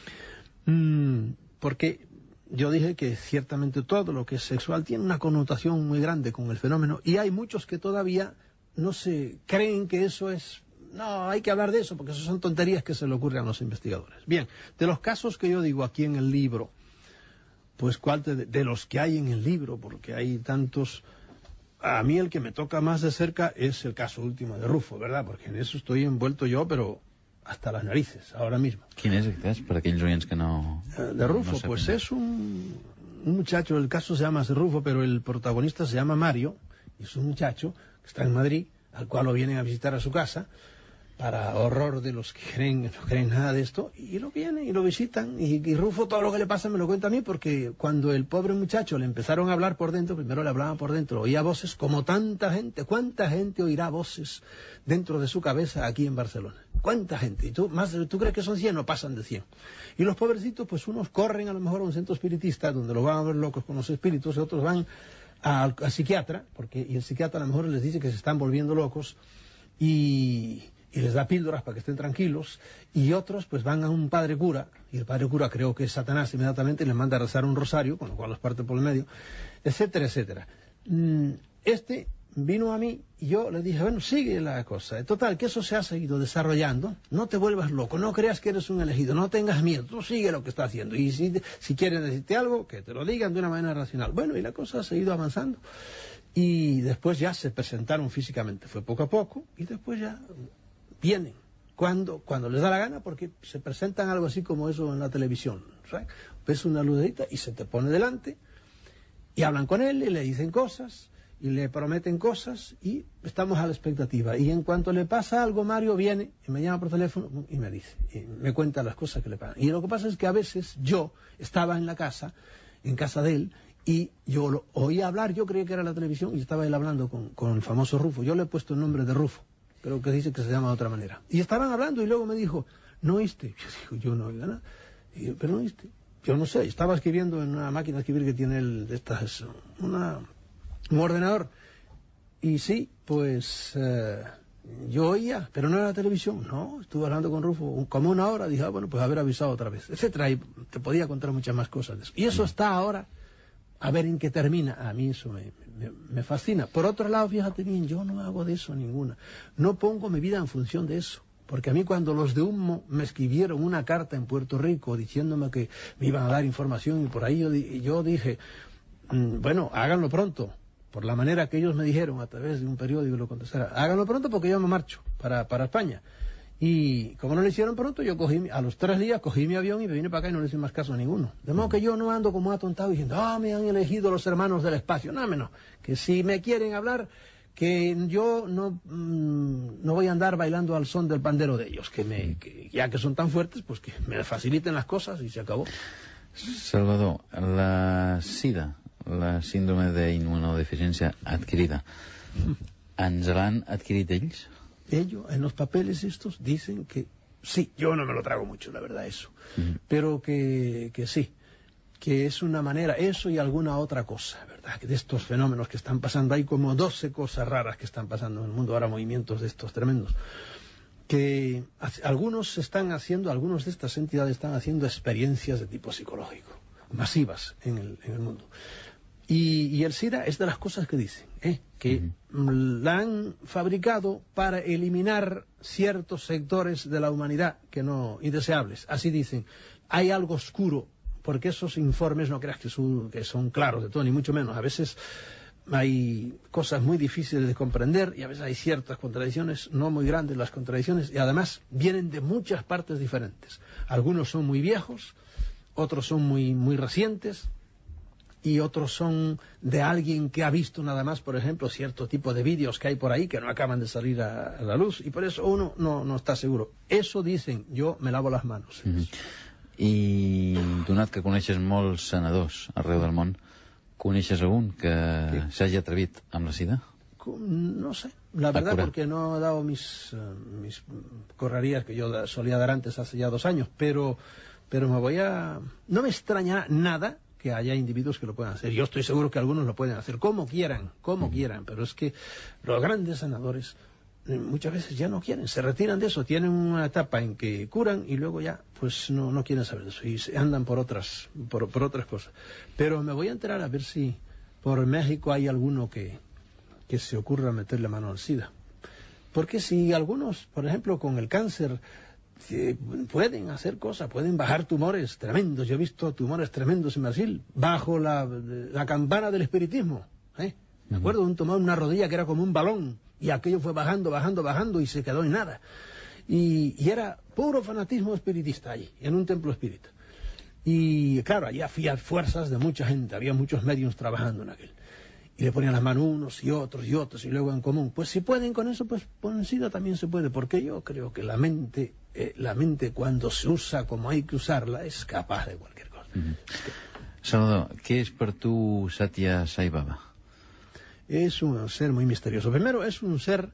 Porque yo dije que ciertamente todo lo que es sexual tiene una connotación muy grande con el fenómeno y hay muchos que todavía no se creen que eso es... No, hay que hablar de eso porque eso son tonterías que se le ocurren a los investigadores. Bien, de los casos que yo digo aquí en el libro, pues cuál de los que hay en el libro, porque hay tantos, a mí el que me toca más de cerca es el caso último de Rufo, ¿verdad? Porque en eso estoy envuelto yo, pero hasta las narices, ahora mismo. ¿Quién es el cas, para aquellos oyentes que no... De Rufo, no pues es un muchacho, el caso se llama Rufo, pero el protagonista se llama Mario, y es un muchacho que está en Madrid, al cual lo vienen a visitar a su casa, para horror de los que no creen nada de esto, y lo vienen y lo visitan, y Rufo todo lo que le pasa me lo cuenta a mí, porque cuando el pobre muchacho le empezaron a hablar por dentro, primero le hablaban por dentro, oía voces como tanta gente. ¿Cuánta gente oirá voces dentro de su cabeza aquí en Barcelona? ¿Cuánta gente? ¿Y tú crees que son 100? No pasan de 100. Y los pobrecitos, pues unos corren a lo mejor a un centro espiritista, donde los van a ver locos con los espíritus, y otros van al psiquiatra, y el psiquiatra a lo mejor les dice que se están volviendo locos, y les da píldoras para que estén tranquilos, y otros pues van a un padre cura, y el padre cura creo que es Satanás inmediatamente, y les manda a rezar un rosario, con lo cual los parte por el medio, etcétera, etcétera. Este vino a mí, y yo le dije, bueno, sigue la cosa. Total, que eso se ha seguido desarrollando, no te vuelvas loco, no creas que eres un elegido, no tengas miedo, tú sigue lo que está haciendo, y si quieres decirte algo, que te lo digan de una manera racional. Bueno, y la cosa ha seguido avanzando, y después ya se presentaron físicamente, fue poco a poco, y después ya vienen cuando les da la gana, porque se presentan algo así como eso en la televisión, ¿sabes? Ves una lucecita y se te pone delante y hablan con él y le dicen cosas y le prometen cosas y estamos a la expectativa, y en cuanto le pasa algo, Mario viene y me llama por teléfono y me dice, y me cuenta las cosas que le pasan. Y lo que pasa es que a veces yo estaba en casa de él, y yo lo oía hablar, yo creía que era la televisión, y estaba él hablando con el famoso Rufo. Yo le he puesto el nombre de Rufo, creo que dice que se llama de otra manera. Y estaban hablando y luego me dijo, ¿no oíste? Yo digo, yo no oí nada. Y yo, ¿pero no oíste? Yo no sé, estaba escribiendo en una máquina de escribir que tiene un ordenador. Y sí, pues yo oía, pero no era la televisión. No, estuve hablando con Rufo como una hora, dije, bueno, pues haber avisado otra vez, etcétera. Y te podía contar muchas más cosas de eso. Y eso está ahora, a ver en qué termina. A mí eso me fascina. Por otro lado, fíjate bien, yo no hago de eso ninguna. No pongo mi vida en función de eso. Porque a mí cuando los de Humo me escribieron una carta en Puerto Rico diciéndome que me iban a dar información, y por ahí yo dije, bueno, háganlo pronto. Por la manera que ellos me dijeron a través de un periódico, lo contestara, háganlo pronto porque yo me marcho para España. Y como no lo hicieron pronto, yo a los 3 días cogí mi avión y me vine para acá y no le hice más caso a ninguno. De modo que yo no ando como atontado diciendo, me han elegido los hermanos del espacio. No, menos. Que si me quieren hablar, que yo no voy a andar bailando al son del pandero de ellos. Que ya que son tan fuertes, pues que me faciliten las cosas y se acabó. Salvador, la SIDA, la síndrome d'inmunodeficiència adquirida, ens l'han adquirit ells? Ellos, en los papeles estos, dicen que sí. Yo no me lo trago mucho, la verdad, eso. Pero que sí, que es una manera, eso y alguna otra cosa, ¿verdad? Que de estos fenómenos que están pasando, hay como 12 cosas raras que están pasando en el mundo, ahora movimientos de estos tremendos, que algunos de estas entidades están haciendo experiencias de tipo psicológico, masivas en el mundo. Y el SIDA es de las cosas que dicen, que la han fabricado para eliminar ciertos sectores de la humanidad que no indeseables. Así dicen, hay algo oscuro, porque esos informes no creas que son claros de todo, ni mucho menos. A veces hay cosas muy difíciles de comprender y a veces hay ciertas contradicciones, no muy grandes las contradicciones, y además vienen de muchas partes diferentes. Algunos son muy viejos, otros son muy, muy recientes, y otros son de alguien que ha visto nada más, por ejemplo, cierto tipo de vídeos que hay por ahí que no acaban de salir a la luz, y por eso uno no está seguro. Eso dicen, yo me lavo las manos. I donat que coneixes molts senadors arreu del món, coneixes algun que s'hagi atrevit amb la SIDA? No sé, la verdad, porque no he dado mis correrías que yo solía dar antes, hace ya 2 años, pero no me extraña nada que haya individuos que lo puedan hacer. Yo estoy seguro que algunos lo pueden hacer como quieran, pero es que los grandes sanadores muchas veces ya no quieren, se retiran de eso, tienen una etapa en que curan y luego ya pues no quieren saber de eso y se andan por otras cosas. Pero me voy a enterar a ver si por México hay alguno que se ocurra meterle mano al SIDA. Porque si algunos, por ejemplo, con el cáncer pueden hacer cosas, pueden bajar tumores tremendos. Yo he visto tumores tremendos en Brasil bajo la campana del espiritismo, Me acuerdo de un tomado en una rodilla que era como un balón, y aquello fue bajando, bajando, bajando, y se quedó en nada. Y era puro fanatismo espiritista allí, en un templo espírita. Y claro, allí había fuerzas de mucha gente, había muchos medios trabajando en aquel. Y le ponían las manos unos y otros, y luego en común. Pues si pueden con eso, pues con el SIDA también se puede, porque yo creo que la mente cuando se usa como hay que usarla, es capaz de cualquier cosa. Salvador, què és per tu Satya Sai Baba? Es un ser muy misterioso. Primero, es un ser,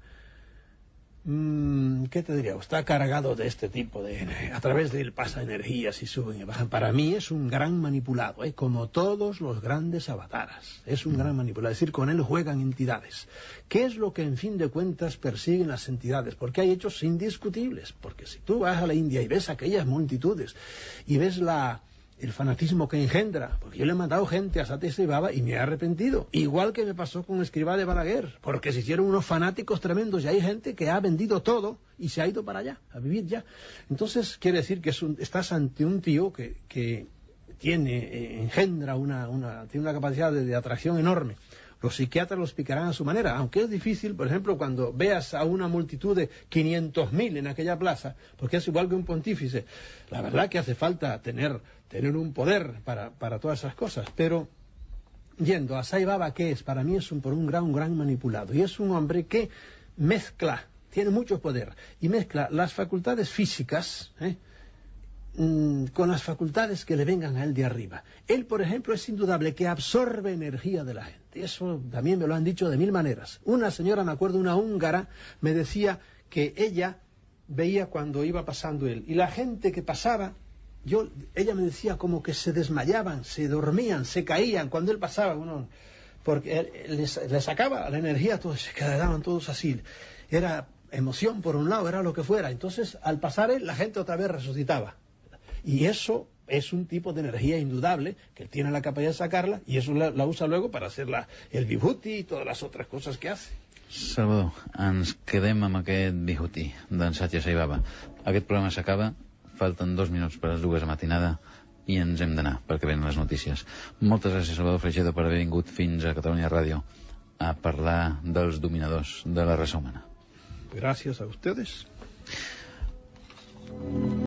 ¿qué te diría? Está cargado de este tipo de... A través de él pasa energías y suben y bajan. Para mí es un gran manipulado, como todos los grandes avataras. Es un gran manipulador. Es decir, con él juegan entidades. ¿Qué es lo que, en fin de cuentas, persiguen las entidades? Porque hay hechos indiscutibles. Porque si tú vas a la India y ves aquellas multitudes y ves el fanatismo que engendra, porque yo le he mandado gente a Satya Sai Baba y me he arrepentido, igual que me pasó con Escrivá de Balaguer, porque se hicieron unos fanáticos tremendos y hay gente que ha vendido todo y se ha ido para allá, a vivir ya. Entonces quiere decir que estás ante un tío que engendra tiene una capacidad de atracción enorme. Los psiquiatras lo explicarán a su manera, aunque es difícil, por ejemplo, cuando veas a una multitud de 500.000 en aquella plaza, porque es igual que un pontífice. La verdad que hace falta tener un poder para todas esas cosas, pero yendo a Sai Baba, ¿qué es? Para mí es un gran manipulado, y es un hombre que mezcla, tiene mucho poder, y mezcla las facultades físicas, con las facultades que le vengan a él de arriba. Él, por ejemplo, es indudable que absorbe energía de la gente. Eso también me lo han dicho de mil maneras. Una señora, me acuerdo, una húngara, me decía que ella veía cuando iba pasando él, y la gente que pasaba, ella me decía como que se desmayaban, se dormían, se caían cuando él pasaba, porque él les sacaba la energía, todos se quedaban todos así. Era emoción por un lado, era lo que fuera. Entonces, al pasar él, la gente otra vez resucitaba. Y eso es un tipo de energía indudable, que él tiene la capacidad de sacarla, y eso la usa luego para hacer el vibhuti y todas las otras cosas que hace. Salvador, ens quedem amb aquest vibhuti d'en Satya Sai Baba. Aquest programa s'acaba, falten 2 minuts per a les 2 de matinada i ens hem d'anar perquè venen les notícies. Moltes gràcies, Salvador Freixedo, per haver vingut fins a Catalunya Ràdio a parlar dels dominadors de la raça humana. Gracias a ustedes.